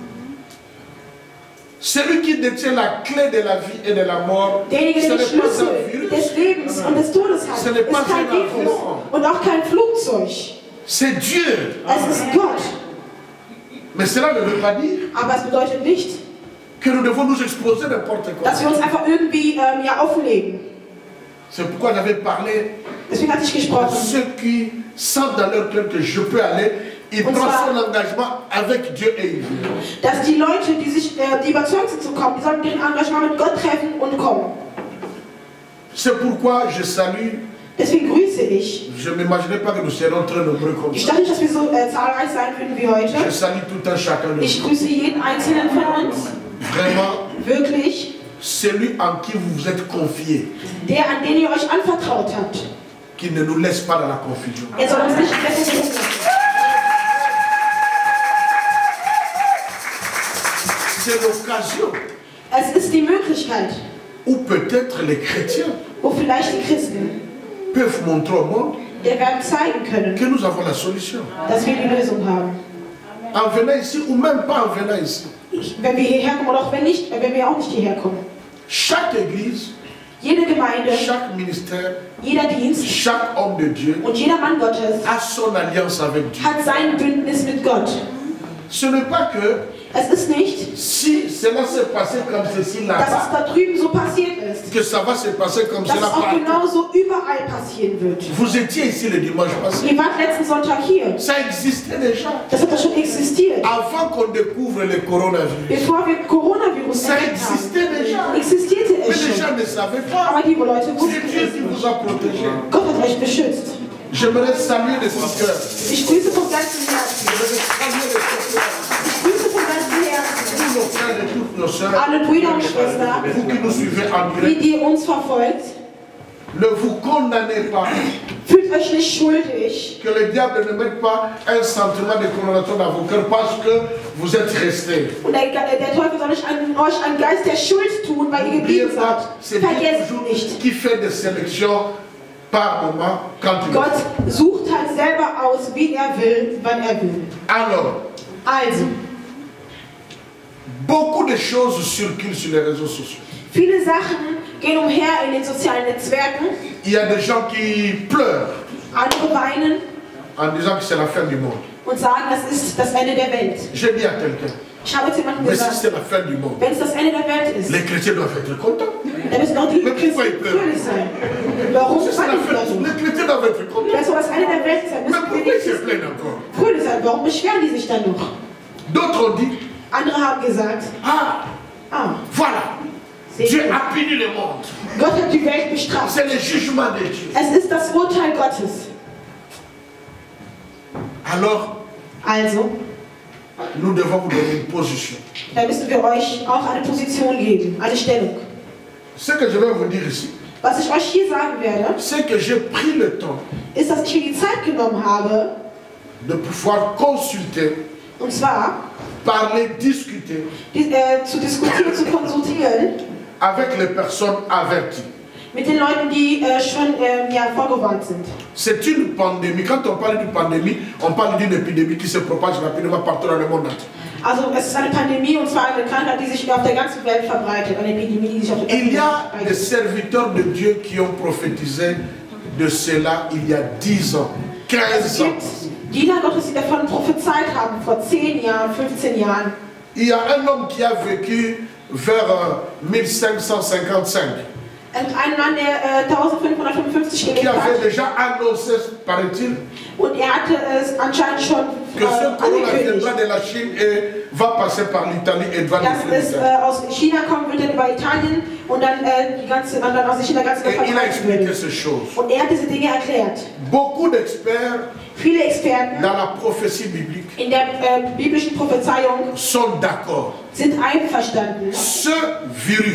Speaker 1: Celui qui détient la clé de la vie et de la mort,
Speaker 2: Derjenige,
Speaker 1: ce
Speaker 2: der
Speaker 1: n'est
Speaker 2: den
Speaker 1: pas un
Speaker 2: Schlüssel
Speaker 1: virus,
Speaker 2: des Lebens und des Todes hat,
Speaker 1: Ce n'est pas
Speaker 2: ist kein
Speaker 1: un
Speaker 2: Virus
Speaker 1: avion.
Speaker 2: und auch kein Flugzeug.
Speaker 1: c'est Dieu.
Speaker 2: Es ist Gott.
Speaker 1: Mais cela ne veut pas dire
Speaker 2: Aber es bedeutet nicht,
Speaker 1: que nous devons nous exposer n'importe quoi.
Speaker 2: dass wir uns einfach irgendwie ähm, ja, offenlegen.
Speaker 1: C'est pourquoi j'avais parlé
Speaker 2: Deswegen hatte ich
Speaker 1: à
Speaker 2: gesprochen.
Speaker 1: ceux qui sentent dans leur cœur que je peux aller, ils
Speaker 2: Und
Speaker 1: prennent
Speaker 2: zwar-
Speaker 1: son engagement avec Dieu et ils viennent.
Speaker 2: Dass die Leute, die sich, äh, die überzeugt sind zu kommen, die sollen deren Engagement mit Gott treffen und kommen.
Speaker 1: C'est pourquoi je salue,
Speaker 2: Deswegen grüße ich.
Speaker 1: je ne m'imaginais pas que nous serions très nombreux comme
Speaker 2: Ich
Speaker 1: ça.
Speaker 2: dachte nicht, dass wir so äh, zahlreich sein würden wie
Speaker 1: Je
Speaker 2: heute.
Speaker 1: salue tout un chacun de
Speaker 2: Ich
Speaker 1: vous.
Speaker 2: grüße jeden einzelnen von uns.
Speaker 1: Vraiment,
Speaker 2: Wirklich.
Speaker 1: celui en qui vous vous êtes confié,
Speaker 2: Der, an den ihr euch anvertraut habt.
Speaker 1: qui ne nous laisse pas dans la confusion.
Speaker 2: Er soll uns nicht wegnehmen lassen.
Speaker 1: C'est l'occasion
Speaker 2: Es ist die Möglichkeit,
Speaker 1: où peut-être les chrétiens
Speaker 2: wo vielleicht die Christen
Speaker 1: peuvent montrer au monde
Speaker 2: der Welt zeigen können,
Speaker 1: que nous avons la solution.
Speaker 2: dass wir die Lösung haben.
Speaker 1: En venant ici ou même pas en venant ici.
Speaker 2: Ich, wenn wir hierher kommen oder auch wenn, nicht, wenn wir auch nicht hierher kommen.
Speaker 1: Chaque église,
Speaker 2: Jede Gemeinde,
Speaker 1: chaque ministère,
Speaker 2: jeder Dienst
Speaker 1: chaque homme de Dieu
Speaker 2: und jeder Mann Gottes
Speaker 1: a son alliance avec Dieu.
Speaker 2: hat sein Bündnis mit Gott.
Speaker 1: Ce n'est pas que
Speaker 2: Es ist nicht,
Speaker 1: si cela s'est passé comme ceci
Speaker 2: dass es
Speaker 1: là-bas,
Speaker 2: da drüben so passiert ist,
Speaker 1: que ça va se passer comme
Speaker 2: dass es
Speaker 1: cela
Speaker 2: auch
Speaker 1: partout.
Speaker 2: genauso überall passieren wird.
Speaker 1: Vous étiez ici le dimanche passé.
Speaker 2: Ihr wart letzten Sonntag hier.
Speaker 1: Ça existait déjà.
Speaker 2: Das hat doch schon existiert.
Speaker 1: Avant qu'on découvre le coronavirus.
Speaker 2: Bevor wir Coronavirus
Speaker 1: Ça
Speaker 2: entdeckt
Speaker 1: existait
Speaker 2: haben,
Speaker 1: déjà.
Speaker 2: existierte
Speaker 1: Mais
Speaker 2: es
Speaker 1: les
Speaker 2: schon.
Speaker 1: gens ne savaient pas.
Speaker 2: Aber die Leute
Speaker 1: C'est
Speaker 2: wussten
Speaker 1: Dieu
Speaker 2: es
Speaker 1: qui
Speaker 2: nicht.
Speaker 1: vous a protégé.
Speaker 2: Gott hat euch beschützt.
Speaker 1: J'aimerais saluer de tout cœur.
Speaker 2: Ich grüße vom ganzen Herzen.
Speaker 1: J'aimerais saluer de tout cœur
Speaker 2: Ich grüße vom ganzen Herzen
Speaker 1: tous nos frères et toutes nos sœurs.
Speaker 2: alle Brüder und Schwestern,
Speaker 1: Vous qui nous suivez en
Speaker 2: wie
Speaker 1: direct,
Speaker 2: ihr uns verfolgt.
Speaker 1: ne vous condamnez pas.
Speaker 2: Fühlt euch nicht schuldig.
Speaker 1: Que le diable ne mette pas un sentiment de condamnation dans vos cœurs parce que vous êtes restés.
Speaker 2: Und der, der Teufel soll nicht an euch einen Geist der Schuld tun, weil ihr
Speaker 1: N'oubliez
Speaker 2: geblieben
Speaker 1: pas,
Speaker 2: seid.
Speaker 1: c'est Dieu
Speaker 2: Vergesst
Speaker 1: toujours
Speaker 2: nicht.
Speaker 1: qui fait des sélections par moment quand il
Speaker 2: Gott
Speaker 1: veut.
Speaker 2: sucht halt selber aus, wie er will, wann er will.
Speaker 1: Alors,
Speaker 2: Also,
Speaker 1: beaucoup de choses circulent sur les réseaux sociaux.
Speaker 2: viele Sachen gehen umher in den sozialen Netzwerken.
Speaker 1: Il y a des gens qui pleurent
Speaker 2: Andere weinen
Speaker 1: en disant que c'est la fin du monde.
Speaker 2: und sagen, das ist das Ende der Welt.
Speaker 1: J'ai dit à quelqu'un,
Speaker 2: Ich habe zu jemandem
Speaker 1: mais si
Speaker 2: gesagt,
Speaker 1: c'est la fin du monde,
Speaker 2: wenn es das Ende der Welt ist,
Speaker 1: les chrétiens doivent être contents.
Speaker 2: dann müssen auch die
Speaker 1: Mais pourquoi ils
Speaker 2: Christen
Speaker 1: pleurent?
Speaker 2: fröhlich sein. Warum
Speaker 1: Si c'est la
Speaker 2: weinen die
Speaker 1: fin,
Speaker 2: Leute?
Speaker 1: les chrétiens doivent être contents.
Speaker 2: Wenn es so das Ende der Welt ist, dann
Speaker 1: Mais
Speaker 2: müssen
Speaker 1: pourquoi
Speaker 2: wir
Speaker 1: ils se
Speaker 2: die
Speaker 1: plaignent encore?
Speaker 2: fröhlich sein. Warum beschweren die sich dann noch?
Speaker 1: D'autres ont dit,
Speaker 2: Andere haben gesagt,
Speaker 1: ah,
Speaker 2: ah,
Speaker 1: voilà,
Speaker 2: seht
Speaker 1: Dieu
Speaker 2: ihr,
Speaker 1: a puni le monde.
Speaker 2: Gott hat die Welt bestraft.
Speaker 1: C'est le jugement de Dieu.
Speaker 2: Es ist das Urteil Gottes.
Speaker 1: Alors,
Speaker 2: Also,
Speaker 1: nous devons vous donner une position.
Speaker 2: da müssen wir euch auch eine Position geben, eine Stellung.
Speaker 1: Ce que je vais vous dire ici,
Speaker 2: Was ich euch hier sagen werde,
Speaker 1: c'est que j'ai pris le temps
Speaker 2: ist, dass ich mir die Zeit genommen habe,
Speaker 1: de pouvoir consulter,
Speaker 2: und zwar
Speaker 1: parler, discuter
Speaker 2: die, äh, zu diskutieren, zu konsultieren
Speaker 1: avec les personnes averties.
Speaker 2: mit den Leuten, die äh, schon ähm, ja, vorgewarnt sind.
Speaker 1: C'est une pandémie. Quand on parle d'une pandémie, on parle d'une épidémie qui se propage rapidement partout dans le monde entier.
Speaker 2: Also es ist eine Pandemie, und zwar eine Krankheit, die sich auf der ganzen Welt verbreitet, eine Epidemie, die sich auf der ganzen
Speaker 1: Il y
Speaker 2: Welt
Speaker 1: a des
Speaker 2: verbreitet.
Speaker 1: serviteurs de Dieu qui ont prophétisé de cela il y a dix ans,
Speaker 2: Es
Speaker 1: quinze ans.
Speaker 2: gibt Diener Gottes, die davon prophezeit haben, vor zehn Jahren, fünfzehn Jahren.
Speaker 1: Il y a un homme qui a vécu vers euh, mille cinq cent cinquante-cinq,
Speaker 2: Und ein Mann, der äh, eintausendfünfhundertfünfundfünfzig
Speaker 1: qui
Speaker 2: gelebt
Speaker 1: avait
Speaker 2: hat,
Speaker 1: déjà annoncé, paraît-il,
Speaker 2: und er hatte es anscheinend schon
Speaker 1: que
Speaker 2: äh,
Speaker 1: ce corona
Speaker 2: angekündigt,
Speaker 1: viendra de la Chine et va passer par l'Italie et va
Speaker 2: dass
Speaker 1: détruire
Speaker 2: es
Speaker 1: l'Italie.
Speaker 2: äh, aus China kommen wird, dann über Italien und dann, äh, die ganze, und dann aus China ganz
Speaker 1: Et il a
Speaker 2: verbreitet
Speaker 1: expliqué
Speaker 2: wird.
Speaker 1: ces choses.
Speaker 2: Und er hat diese Dinge erklärt.
Speaker 1: Beaucoup d'experts
Speaker 2: Viele Experten
Speaker 1: dans la prophétie biblique
Speaker 2: in der äh, biblischen Prophezeiung
Speaker 1: sont d'accord.
Speaker 2: sind einverstanden.
Speaker 1: Ce virus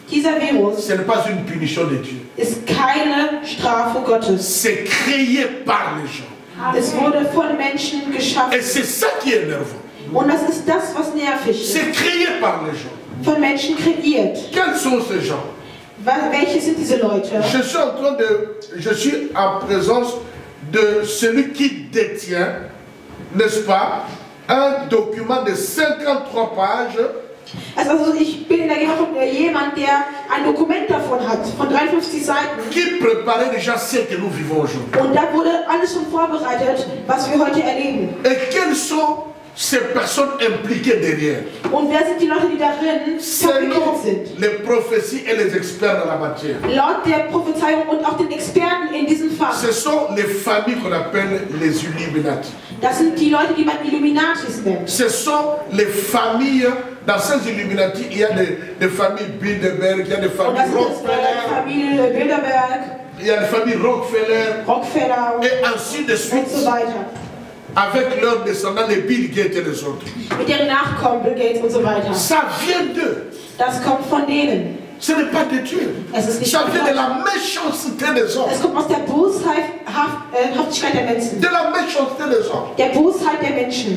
Speaker 2: Dieser Virus
Speaker 1: ce n'est pas une punition de Dieu.
Speaker 2: ist keine Strafe Gottes.
Speaker 1: C'est créé par les gens.
Speaker 2: Es wurde von Menschen geschaffen.
Speaker 1: Et c'est ça qui est énervant.
Speaker 2: Und das ist das, was nervig ist.
Speaker 1: C'est créé par les gens.
Speaker 2: Von Menschen kreiert.
Speaker 1: Quels sont ces gens?
Speaker 2: Welche sind diese Leute?
Speaker 1: Je suis en train de, je suis en présence de celui qui détient, n'est-ce pas, un document de cinquante-trois pages.
Speaker 2: Also ich bin in der Gegenwart von jemand, der ein Dokument davon hat, von dreiundfünfzig Seiten.
Speaker 1: Qui préparait déjà ce que nous vivons aujourd'hui.
Speaker 2: Und da wurde alles schon vorbereitet, was wir heute erleben.
Speaker 1: Et quelles sont ces personnes impliquées derrière?
Speaker 2: Und wer sind die Leute, die darin verwickelt sind?
Speaker 1: Les prophéties et les experts dans la matière.
Speaker 2: Laut der Prophezeiung und auch den Experten in diesem Fach.
Speaker 1: Ce sont les familles qu'on appelle les Illuminati.
Speaker 2: Das sind die Leute, die man Illuminatis nennt.
Speaker 1: Ce sont les familles, dans ces Illuminati, il y a des, des familles Bilderberg, il y a des familles Rockefeller,
Speaker 2: Familie Bilderberg,
Speaker 1: il y a des familles Rockefeller,
Speaker 2: Rockefeller
Speaker 1: et ainsi de suite,
Speaker 2: und so weiter.
Speaker 1: avec leurs descendants, les Bill Gates et les autres.
Speaker 2: Mit deren Nachkommen, Bill Gates und so weiter.
Speaker 1: Ça vient d'eux.
Speaker 2: Das kommt von denen.
Speaker 1: Ce n'est pas de Dieu.
Speaker 2: Es ist nicht
Speaker 1: Ça
Speaker 2: von
Speaker 1: vient
Speaker 2: Gott.
Speaker 1: de la méchanceté des hommes.
Speaker 2: Es kommt aus der Bosheit, Haft, äh, Haftigkeit der Menschen.
Speaker 1: De la méchanceté des hommes.
Speaker 2: Der Bosheit der Menschen.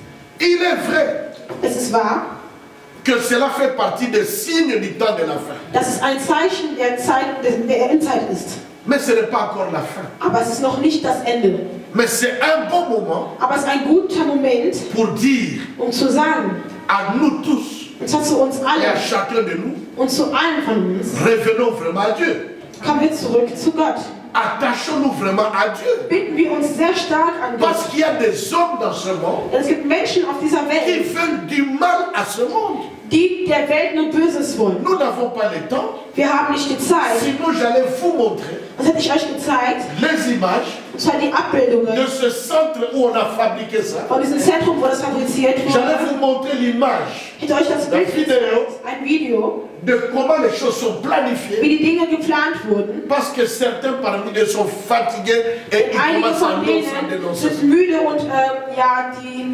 Speaker 1: Il est vrai
Speaker 2: Es ist wahr,
Speaker 1: que cela fait partie des signes du temps de la fin.
Speaker 2: dass es ein Zeichen der Zeit, der Endzeit ist.
Speaker 1: Mais ce n'est pas encore la fin.
Speaker 2: Aber es ist noch nicht das Ende.
Speaker 1: Mais c'est un bon moment
Speaker 2: Aber es ist ein guter Moment,
Speaker 1: pour dire
Speaker 2: um zu sagen,
Speaker 1: à nous tous
Speaker 2: und zwar zu uns
Speaker 1: et à
Speaker 2: allen
Speaker 1: chacun de nous,
Speaker 2: und zu allen von uns,
Speaker 1: revenons vraiment à Dieu.
Speaker 2: kommen wir zurück zu Gott.
Speaker 1: Attachons-nous vraiment à Dieu.
Speaker 2: Bitten wir uns sehr stark an Gott.
Speaker 1: Parce qu'il y a des hommes dans ce monde
Speaker 2: Denn es gibt Menschen auf dieser
Speaker 1: qui
Speaker 2: Welt,
Speaker 1: veulent du mal à ce monde.
Speaker 2: die der Welt nur Böses wollen.
Speaker 1: Nous n'avons pas le temps.
Speaker 2: Wir haben nicht die Zeit.
Speaker 1: Sinon, j'allais vous montrer
Speaker 2: Das hätte ich euch gezeigt.
Speaker 1: les images
Speaker 2: Und zwar die
Speaker 1: de
Speaker 2: Abbildungen
Speaker 1: ce centre où on a fabriqué ça.
Speaker 2: von diesem Zentrum, wo das fabriziert
Speaker 1: J'allais
Speaker 2: wurde.
Speaker 1: vous montrer l'image
Speaker 2: Ich hätte euch das
Speaker 1: La
Speaker 2: Bild
Speaker 1: vidéo.
Speaker 2: gezeigt, ein Video,
Speaker 1: de comment les choses sont planifiées.
Speaker 2: wie die Dinge geplant wurden.
Speaker 1: Parce que certains parmi eux sont fatigués et ils
Speaker 2: Einige
Speaker 1: commencent à
Speaker 2: von
Speaker 1: nous
Speaker 2: denen
Speaker 1: dénoncer.
Speaker 2: sind müde und ähm, ja, die,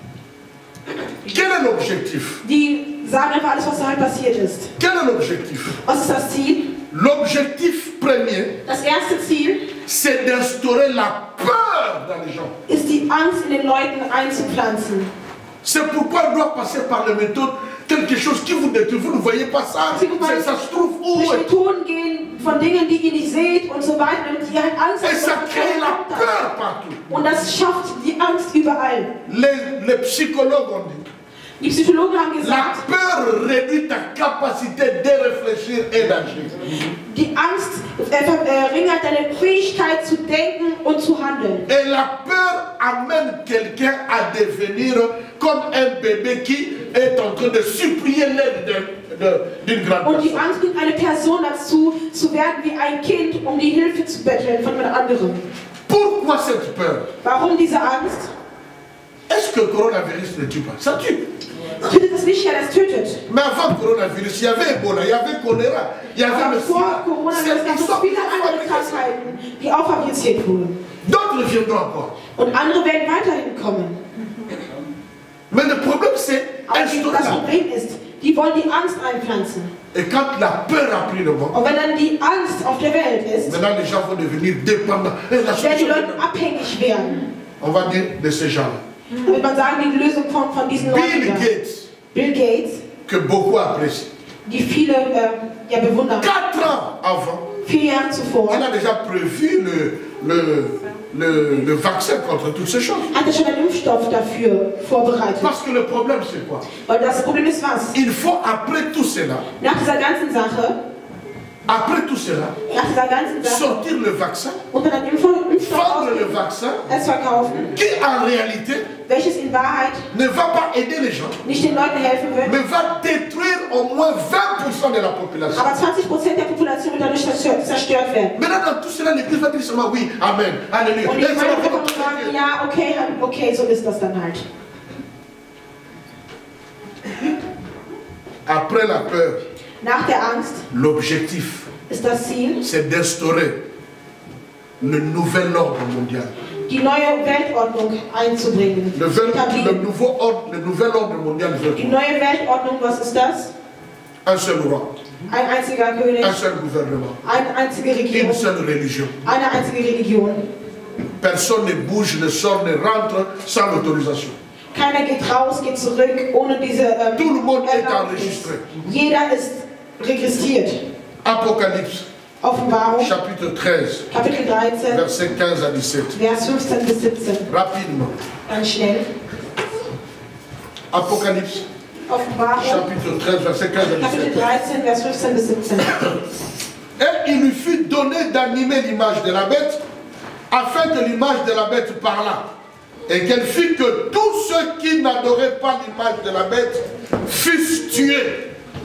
Speaker 1: Quel est l'objectif?
Speaker 2: die sagen einfach alles, was da halt passiert ist.
Speaker 1: Quel est l'objectif?
Speaker 2: Was ist das Ziel?
Speaker 1: L'objectif premier,
Speaker 2: Das erste Ziel
Speaker 1: c'est d'instaurer la peur dans les gens.
Speaker 2: ist, die Angst in den Leuten einzupflanzen.
Speaker 1: C'est pourquoi on doit passer par la méthode quelque chose qui vous détruit. Vous ne voyez pas ça.
Speaker 2: Sie gucken mal,
Speaker 1: Ça, ça se trouve où?
Speaker 2: durch Methoden gehen von Dingen, die ihr nicht seht und so weiter, damit ihr halt Angst
Speaker 1: Et ça
Speaker 2: habt.
Speaker 1: crée la peur partout.
Speaker 2: Und das schafft die Angst überall.
Speaker 1: Les, les psychologues ont dit,
Speaker 2: Die Psychologen haben
Speaker 1: la
Speaker 2: gesagt,
Speaker 1: peur réduit ta capacité de réfléchir et d'agir.
Speaker 2: die Angst äh, verringert deine Fähigkeit zu denken und zu handeln.
Speaker 1: Et la peur amène quelqu'un à devenir comme un bébé qui est en train de supplier l'aide de- de- d'une grande
Speaker 2: Und die
Speaker 1: personne.
Speaker 2: Angst bringt eine Person dazu, zu werden wie ein Kind, um die Hilfe zu betteln von jemand anderem.
Speaker 1: Pourquoi cette peur?
Speaker 2: Warum diese Angst?
Speaker 1: Est-ce que le coronavirus ne tue pas? Ça tue.
Speaker 2: Tötet es nicht, ja, das tötet.
Speaker 1: Mais avant le coronavirus, il y avait Ebola, il y avait choléra, il y avait
Speaker 2: Aber
Speaker 1: le
Speaker 2: vor
Speaker 1: sida.
Speaker 2: Corona
Speaker 1: C'est-
Speaker 2: gab
Speaker 1: ils
Speaker 2: es
Speaker 1: sont
Speaker 2: noch viele andere
Speaker 1: fabriqués ça.
Speaker 2: Krankheiten, die auch fabriziert wurden.
Speaker 1: D'autres viendront encore.
Speaker 2: Und andere werden weiterhin kommen.
Speaker 1: Mais le problème, c'est
Speaker 2: Aber die-
Speaker 1: instaurer
Speaker 2: das
Speaker 1: la
Speaker 2: Problem ist, die wollen die Angst einpflanzen.
Speaker 1: Et quand la peur a pris le vent,
Speaker 2: Und wenn dann die Angst auf der Welt ist,
Speaker 1: maintenant les gens vont devenir dépendants. Et la
Speaker 2: werden die
Speaker 1: solution,
Speaker 2: Leute abhängig werden.
Speaker 1: on va dire, de ces gens-là.
Speaker 2: Damit man sagen, die Lösung kommt von diesen Leuten.
Speaker 1: Bill
Speaker 2: da.
Speaker 1: Gates,
Speaker 2: Bill Gates,
Speaker 1: que beaucoup apprécient.
Speaker 2: die viele äh, ja, bewundern.
Speaker 1: Quatre ans avant,
Speaker 2: Vier Jahre zuvor
Speaker 1: il a déjà prévu le, le, le, le vaccin contre toutes ces choses.
Speaker 2: hat er schon einen Impfstoff dafür vorbereitet.
Speaker 1: Parce que le problème, c'est quoi?
Speaker 2: Weil das Problem ist was?
Speaker 1: Il faut, après tout cela,
Speaker 2: Nach dieser ganzen Sache,
Speaker 1: après tout cela,
Speaker 2: nach dieser ganzen Sache,
Speaker 1: sortir le vaccin,
Speaker 2: und dann einen Impf- Impfstoff
Speaker 1: vendre le
Speaker 2: ausgeben,
Speaker 1: vaccin,
Speaker 2: es verkaufen,
Speaker 1: qui en réalité
Speaker 2: welches in Wahrheit
Speaker 1: ne va pas aider les gens,
Speaker 2: nicht den Leuten helfen wird,
Speaker 1: mais va détruire au moins vingt pour cent de la population.
Speaker 2: aber zwanzig Prozent der Population wird dadurch zerstört, zerstört werden.
Speaker 1: Maintenant, dans tout cela, l'Église va dire seulement oui, Amen, Alléluia.
Speaker 2: Und
Speaker 1: Et
Speaker 2: die
Speaker 1: ça va
Speaker 2: Gemeinde wird
Speaker 1: vraiment
Speaker 2: dann sagen,
Speaker 1: changer.
Speaker 2: ja, okay, okay, so ist das dann halt.
Speaker 1: Après la peur,
Speaker 2: Nach der Angst
Speaker 1: l'objectif,
Speaker 2: ist das Ziel,
Speaker 1: c'est d'instaurer le nouvel ordre mondial.
Speaker 2: die neue Weltordnung einzubringen.
Speaker 1: Le, vel- le,
Speaker 2: etablieren.
Speaker 1: nouveau ordre, le nouvel ordre mondial veut
Speaker 2: Die
Speaker 1: quoi?
Speaker 2: neue Weltordnung, was ist das?
Speaker 1: un seul roi,
Speaker 2: ein einziger König,
Speaker 1: un seul gouvernement,
Speaker 2: eine einzige Regierung,
Speaker 1: une seule religion.
Speaker 2: eine einzige Religion.
Speaker 1: Personne ne bouge, ne sort, ne rentre sans l'autorisation.
Speaker 2: Keiner geht raus, geht zurück, ohne diese ähm,
Speaker 1: Tout le monde est
Speaker 2: Erlaubnis.
Speaker 1: enregistré.
Speaker 2: Jeder ist registriert.
Speaker 1: Apocalypse,
Speaker 2: Offenbarung,
Speaker 1: chapitre treize,
Speaker 2: Kapitel dreizehn,
Speaker 1: verset quinze à dix-sept.
Speaker 2: Vers fünfzehn bis siebzehn.
Speaker 1: Rapidement.
Speaker 2: Ganz schnell.
Speaker 1: Apocalypse,
Speaker 2: Offenbarung,
Speaker 1: chapitre treize, verset quinze à
Speaker 2: Kapitel
Speaker 1: dix-sept.
Speaker 2: dreizehn, Vers fünfzehn bis siebzehn.
Speaker 1: Et il lui fut donné d'animer l'image de la bête, afin que l'image de la bête parlât, et qu'elle fit que tous ceux qui n'adoraient pas l'image de la bête fussent tués.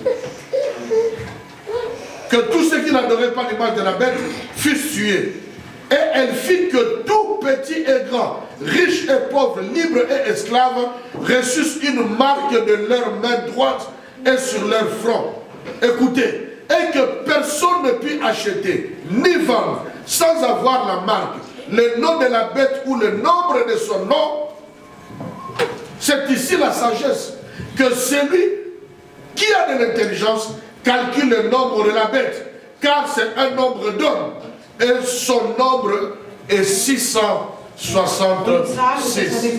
Speaker 1: Que tous ceux qui n'adoraient pas l'image de la bête fussent tués. Et elle fit que tout petit et grand, riche et pauvre, libre et esclave, reçussent une marque de leur main droite et sur leur front. Écoutez, et que personne ne put acheter ni vendre sans avoir la marque, le nom de la bête ou le nombre de son nom. C'est ici la sagesse, que celui qui a de l'intelligence calcule le nombre de la bête, car c'est un nombre d'hommes, et son nombre est six cent soixante-six.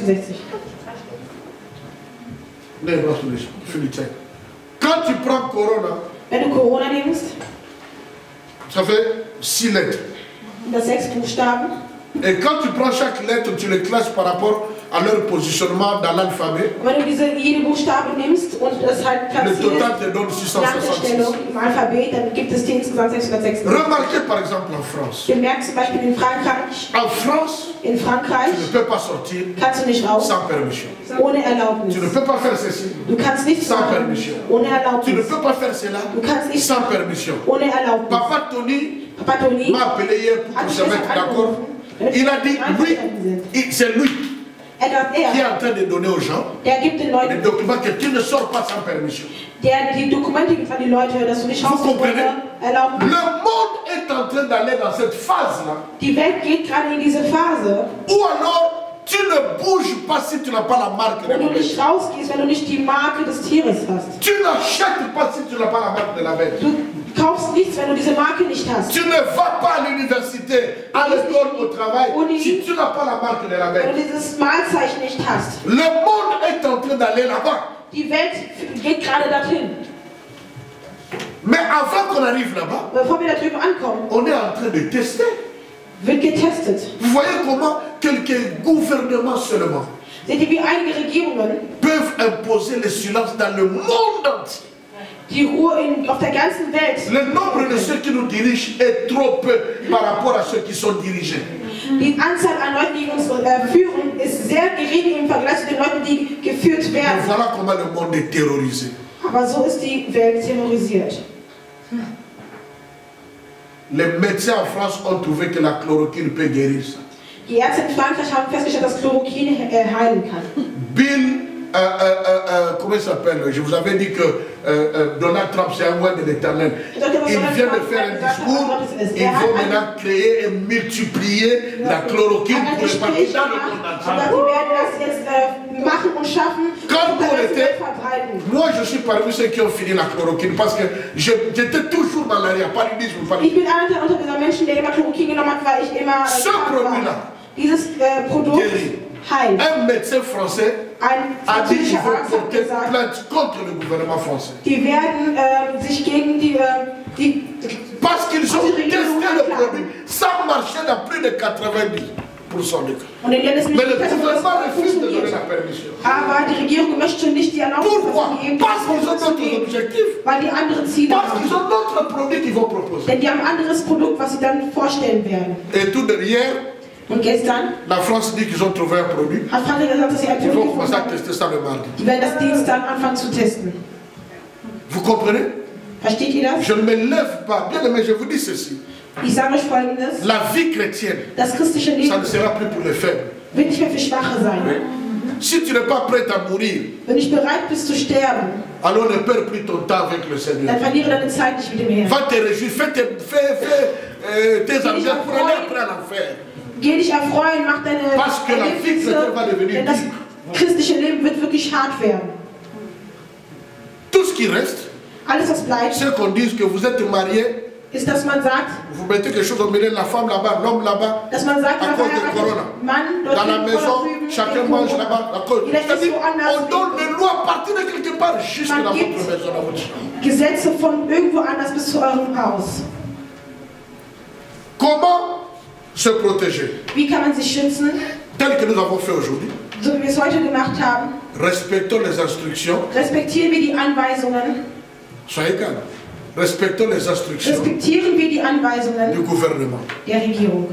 Speaker 1: Quand tu prends Corona,
Speaker 2: Wenn du Corona nimmst,
Speaker 1: ça fait six lettres.
Speaker 2: das sechs Buchstaben,
Speaker 1: Et quand tu prends chaque lettre, tu les classes par rapport à leur positionnement dans l'alphabet.
Speaker 2: wenn du diese, jede Buchstabe nimmst und es halt
Speaker 1: Le
Speaker 2: platzierst
Speaker 1: total te donne six cent
Speaker 2: nach der
Speaker 1: soixante-six.
Speaker 2: Stellung im Alphabet, dann gibt es dir insgesamt sechshundertsechsundsiebzig.
Speaker 1: Remarquez par exemple en France.
Speaker 2: Wir merken zum Beispiel in Frankreich,
Speaker 1: En France,
Speaker 2: in Frankreich
Speaker 1: tu ne peux pas sortir
Speaker 2: kannst du nicht raus
Speaker 1: sans permission.
Speaker 2: ohne Erlaubnis.
Speaker 1: Tu ne peux pas faire ceci
Speaker 2: Du kannst nichts
Speaker 1: sans
Speaker 2: machen
Speaker 1: permission.
Speaker 2: ohne
Speaker 1: Tu ne
Speaker 2: Erlaubnis.
Speaker 1: peux pas faire cela
Speaker 2: Du kannst nichts
Speaker 1: sans
Speaker 2: machen
Speaker 1: permission.
Speaker 2: ohne Erlaubnis.
Speaker 1: Papa Tony
Speaker 2: Papa Toni
Speaker 1: m'a appelé hier pour
Speaker 2: hat
Speaker 1: qu'on
Speaker 2: mich
Speaker 1: se mette
Speaker 2: gestern
Speaker 1: d'accord.
Speaker 2: angerufen, damit
Speaker 1: Il
Speaker 2: wir
Speaker 1: a dit, lui,
Speaker 2: einverstanden sind.
Speaker 1: il- c'est lui
Speaker 2: Er sagt,
Speaker 1: qui est
Speaker 2: er,
Speaker 1: en train de donner aux gens
Speaker 2: der gibt den
Speaker 1: des
Speaker 2: Leuten,
Speaker 1: documents que tu ne sors pas sans permission.
Speaker 2: der die Dokumente gibt an die Leute, dass du nicht
Speaker 1: Vous
Speaker 2: rausgehst
Speaker 1: comprenez?
Speaker 2: ohne Erlaubnis.
Speaker 1: Le monde est en train d'aller dans cette phase-là,
Speaker 2: Die Welt geht gerade in diese Phase,
Speaker 1: ou alors tu ne bouges pas si tu n'as pas la marque de
Speaker 2: wo
Speaker 1: la
Speaker 2: du nicht
Speaker 1: bête.
Speaker 2: rausgehst, wenn du nicht die Marke des Tieres hast.
Speaker 1: Tu n'achètes pas si tu n'as pas la marque de la bête.
Speaker 2: Du kaufst nichts, wenn du diese Marke nicht hast.
Speaker 1: Tu ne vas pas à l'université, à l'école, au travail, si tu n'as pas la marque de la
Speaker 2: Wenn du
Speaker 1: bête.
Speaker 2: dieses Malzeichen nicht hast.
Speaker 1: Le monde est en train d'aller là-bas.
Speaker 2: Die Welt geht gerade dorthin.
Speaker 1: Mais avant qu'on arrive là-bas,
Speaker 2: Bevor wir da drüben ankommen,
Speaker 1: on est en train de tester.
Speaker 2: wird getestet.
Speaker 1: Vous voyez comment quelques gouvernements seulement
Speaker 2: Seht ihr, wie einige Regierungen
Speaker 1: peuvent imposer le silence dans le monde entier.
Speaker 2: die Ruhe in, auf der ganzen Welt,
Speaker 1: Le nombre de ceux qui nous dirigent est trop peu par rapport à ceux qui sont dirigés.
Speaker 2: die Anzahl an Leuten, die uns äh, führen, ist sehr gering im Vergleich zu den Leuten, die geführt
Speaker 1: Et
Speaker 2: werden.
Speaker 1: voilà comment le monde est terrorisé.
Speaker 2: Aber so ist die Welt terrorisiert.
Speaker 1: Les médecins en France ont trouvé que la chloroquine peut guérir ça.
Speaker 2: Die Ärzte in Frankreich haben festgestellt, dass Chloroquin äh, heilen kann.
Speaker 1: Bill, euh, euh, euh, comment il s'appelle? Je vous avais dit que euh, euh, Donald Trump, c'est un roi de l'éternel. Il vient de faire un discours. Il faut maintenant créer et multiplier la chloroquine
Speaker 2: Ein
Speaker 1: pour les partir
Speaker 2: Gespräch
Speaker 1: dans le
Speaker 2: gemacht
Speaker 1: monde
Speaker 2: und
Speaker 1: entier.
Speaker 2: dass sie werden das jetzt äh, machen und schaffen
Speaker 1: Quand
Speaker 2: und dann
Speaker 1: on
Speaker 2: das
Speaker 1: était,
Speaker 2: Welt verbreiten.
Speaker 1: moi je suis parmi ceux qui ont fini la chloroquine parce que je- j'étais toujours malaria, paludisme,
Speaker 2: Ich
Speaker 1: paludisme.
Speaker 2: bin einer unter dieser Menschen, der immer Chloroquin genommen hat, weil ich immer äh,
Speaker 1: Ce
Speaker 2: krank war.
Speaker 1: produit-là,
Speaker 2: Dieses äh, Produkt
Speaker 1: guérit.
Speaker 2: heilt.
Speaker 1: Un médecin français
Speaker 2: Ein
Speaker 1: a dit qu'ils
Speaker 2: französischer
Speaker 1: vont
Speaker 2: Arzt hat
Speaker 1: porter
Speaker 2: gesagt,
Speaker 1: plainte contre le gouvernement français.
Speaker 2: die werden äh, sich gegen die, äh, die
Speaker 1: Parce qu'ils ont testé le produit, ça marchait dans plus de quatre-vingt-dix pour cent des cas.
Speaker 2: und in Ländern
Speaker 1: Mais le
Speaker 2: nicht
Speaker 1: gouvernement refuse de donner
Speaker 2: funktioniert.
Speaker 1: la permission.
Speaker 2: Aber die Regierung möchte nicht die Erlaubnis
Speaker 1: Pourquoi?
Speaker 2: geben,
Speaker 1: Parce qu'ils ont
Speaker 2: zu
Speaker 1: d'autres
Speaker 2: geben,
Speaker 1: objectifs.
Speaker 2: weil die andere Ziele
Speaker 1: Parce qu'ils
Speaker 2: haben.
Speaker 1: ont d'autres produits qu'ils vont proposer.
Speaker 2: Denn die haben ein anderes Produkt, was sie dann vorstellen werden.
Speaker 1: Et tout derrière,
Speaker 2: Und gestern
Speaker 1: la France dit qu'ils ont trouvé un produit.
Speaker 2: hat Frankreich gesagt, dass sie ein
Speaker 1: Ils vont
Speaker 2: Produkt
Speaker 1: commencer à
Speaker 2: gefunden haben.
Speaker 1: tester ça le mardi.
Speaker 2: Die werden das Dienstag anfangen zu testen.
Speaker 1: Vous comprenez?
Speaker 2: Versteht ihr das?
Speaker 1: Je ne me lève pas. Bien aimé, je vous dis ceci.
Speaker 2: Ich sage euch Folgendes.
Speaker 1: La vie chrétienne,
Speaker 2: Das christliche
Speaker 1: ça
Speaker 2: Leben
Speaker 1: ne sera plus pour les faibles.
Speaker 2: wird nicht mehr für Schwache sein.
Speaker 1: Si tu n'es pas prêt à mourir,
Speaker 2: Wenn du nicht bereit bist zu sterben,
Speaker 1: alors ne perds plus ton temps avec le Seigneur.
Speaker 2: dann verliere deine Zeit nicht mit dem Herrn.
Speaker 1: Va te réjouir, fais tes, fais, fais, euh, tes affaires pour aller après à l'enfer.
Speaker 2: Geh dich erfreuen, mach deine
Speaker 1: Parce que la vie chrétienne va devenir
Speaker 2: denn das
Speaker 1: dure.
Speaker 2: christliche Leben wird wirklich hart werden.
Speaker 1: Tout ce qui reste,
Speaker 2: Alles, was bleibt,
Speaker 1: c'est qu'on dise que vous êtes mariés,
Speaker 2: ist, dass man sagt,
Speaker 1: vous mettez quelque chose au milieu de la femme là-bas, l'homme là-bas,
Speaker 2: dass man sagt,
Speaker 1: à
Speaker 2: man
Speaker 1: cause de
Speaker 2: verheiratet
Speaker 1: Corona.
Speaker 2: Mann dort
Speaker 1: Dans la
Speaker 2: drüben,
Speaker 1: maison,
Speaker 2: dort drüben,
Speaker 1: chacun
Speaker 2: wegen
Speaker 1: mange
Speaker 2: Corona.
Speaker 1: là-bas. à cause-
Speaker 2: Jeder isst
Speaker 1: C'est-à-dire,
Speaker 2: woanders
Speaker 1: on donne
Speaker 2: wegen-
Speaker 1: les lois à partir de quelque part jusque
Speaker 2: Man
Speaker 1: dans votre
Speaker 2: gibt
Speaker 1: maison, dans votre chambre.
Speaker 2: Gesetze von irgendwo anders bis zu eurem Haus.
Speaker 1: Comment se protéger?
Speaker 2: Wie kann man sich schützen?
Speaker 1: Tel que nous avons fait aujourd'hui.
Speaker 2: So wie wir es heute gemacht haben,
Speaker 1: Respectons les instructions.
Speaker 2: respektieren wir die Anweisungen,
Speaker 1: Soyez calme. Respectons les instructions
Speaker 2: respektieren wir die
Speaker 1: du
Speaker 2: Anweisungen
Speaker 1: gouvernement.
Speaker 2: der Regierung.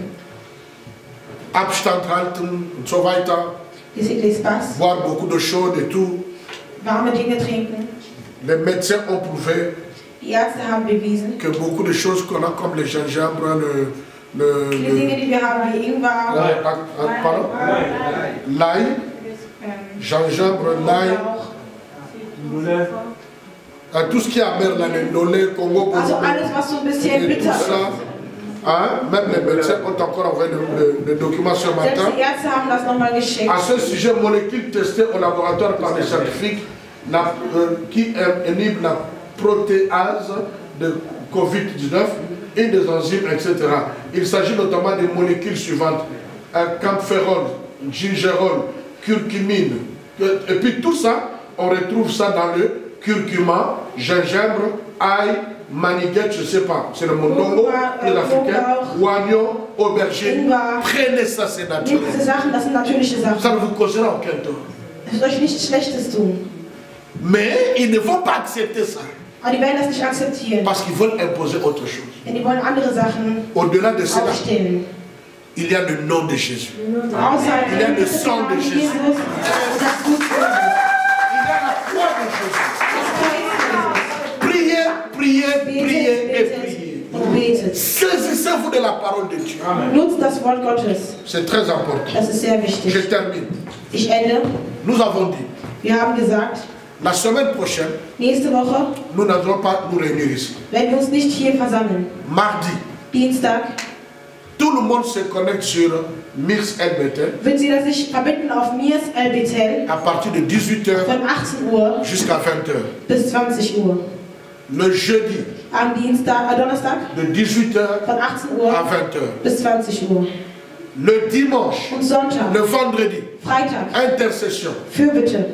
Speaker 1: Abstand halten und so weiter.
Speaker 2: Laissez l'espace,
Speaker 1: Boire beaucoup de choses et tout.
Speaker 2: warme Dinge trinken.
Speaker 1: Les médecins ont prouvé
Speaker 2: Die Ärzte haben bewiesen,
Speaker 1: que beaucoup de choses qu'on a comme le gingembre, le, le,
Speaker 2: viele
Speaker 1: le-
Speaker 2: Dinge, die wir haben, wie Ingwer,
Speaker 1: la- la- la- pardon? l'ail,
Speaker 2: ähm,
Speaker 1: gingembre, l'ail,
Speaker 2: Knoblauch,
Speaker 1: euh, tout ce qui est amer, là, le lolé, Congo,
Speaker 2: also
Speaker 1: Congo,
Speaker 2: alles, was so ein bisschen
Speaker 1: et tout
Speaker 2: bitter ist.
Speaker 1: ça. Hein? Même les médecins ont encore envoyé le, le- le document ce
Speaker 2: Selbst
Speaker 1: matin.
Speaker 2: die Ärzte haben das nochmal geschickt.
Speaker 1: À ce sujet, molécules testées au laboratoire par les scientifiques la- euh, qui euh, inhibe la protéase de covid dix-neuf et des enzymes, et cetera. Il s'agit notamment des molécules suivantes. Un campérol, gingerol, curcumine. Et puis tout ça, on retrouve ça dans le curcuma, gingembre, ail, maniguette, je ne sais pas. C'est le mondongo, les africains, oignon, aubergine. Prenez ça, c'est
Speaker 2: Nehmt
Speaker 1: naturel.
Speaker 2: diese Sachen, das sind natürliche
Speaker 1: Ça
Speaker 2: Sachen.
Speaker 1: ne vous causera aucun tort.
Speaker 2: Das wird euch nichts Schlechtes tun.
Speaker 1: Mais ils ne vont pas accepter ça.
Speaker 2: Aber die werden das nicht akzeptieren.
Speaker 1: Parce qu'ils veulent imposer autre chose.
Speaker 2: Denn die wollen andere Sachen
Speaker 1: Au-delà de cela,
Speaker 2: aufstellen.
Speaker 1: il y a le nom de Jésus.
Speaker 2: Außer
Speaker 1: Il y a le sang de Jésus.
Speaker 2: Jesus und das Blut Jesu.
Speaker 1: Il y a la croix de Jésus.
Speaker 2: Das Kreuz
Speaker 1: Priez, priez,
Speaker 2: Jesu.
Speaker 1: priez et
Speaker 2: Betet,
Speaker 1: priez.
Speaker 2: betet und betet.
Speaker 1: Saisissez-vous de la parole de Dieu.
Speaker 2: Nutzt das Wort Gottes.
Speaker 1: C'est très important.
Speaker 2: Das ist sehr
Speaker 1: Je
Speaker 2: wichtig.
Speaker 1: termine.
Speaker 2: Ich ende.
Speaker 1: Nous avons dit,
Speaker 2: Wir haben gesagt,
Speaker 1: la semaine prochaine,
Speaker 2: nächste Woche
Speaker 1: nous n'allons pas nous réunir ici.
Speaker 2: werden wir uns nicht hier versammeln.
Speaker 1: Mardi,
Speaker 2: Dienstag
Speaker 1: tout le monde se connecte sur Mix L B T
Speaker 2: wird jeder sich verbinden auf Mirs El Betel
Speaker 1: à partir de dix-huit heures
Speaker 2: von achtzehn Uhr
Speaker 1: jusqu'à vingt heures.
Speaker 2: bis zwanzig Uhr.
Speaker 1: Le jeudi,
Speaker 2: Am Dienstag, äh, Donnerstag
Speaker 1: de dix-huit heures
Speaker 2: von achtzehn
Speaker 1: à
Speaker 2: Uhr
Speaker 1: vingt heures.
Speaker 2: bis zwanzig Uhr.
Speaker 1: Le dimanche,
Speaker 2: Und Sonntag,
Speaker 1: le vendredi,
Speaker 2: Freitag,
Speaker 1: intercession
Speaker 2: Fürbitte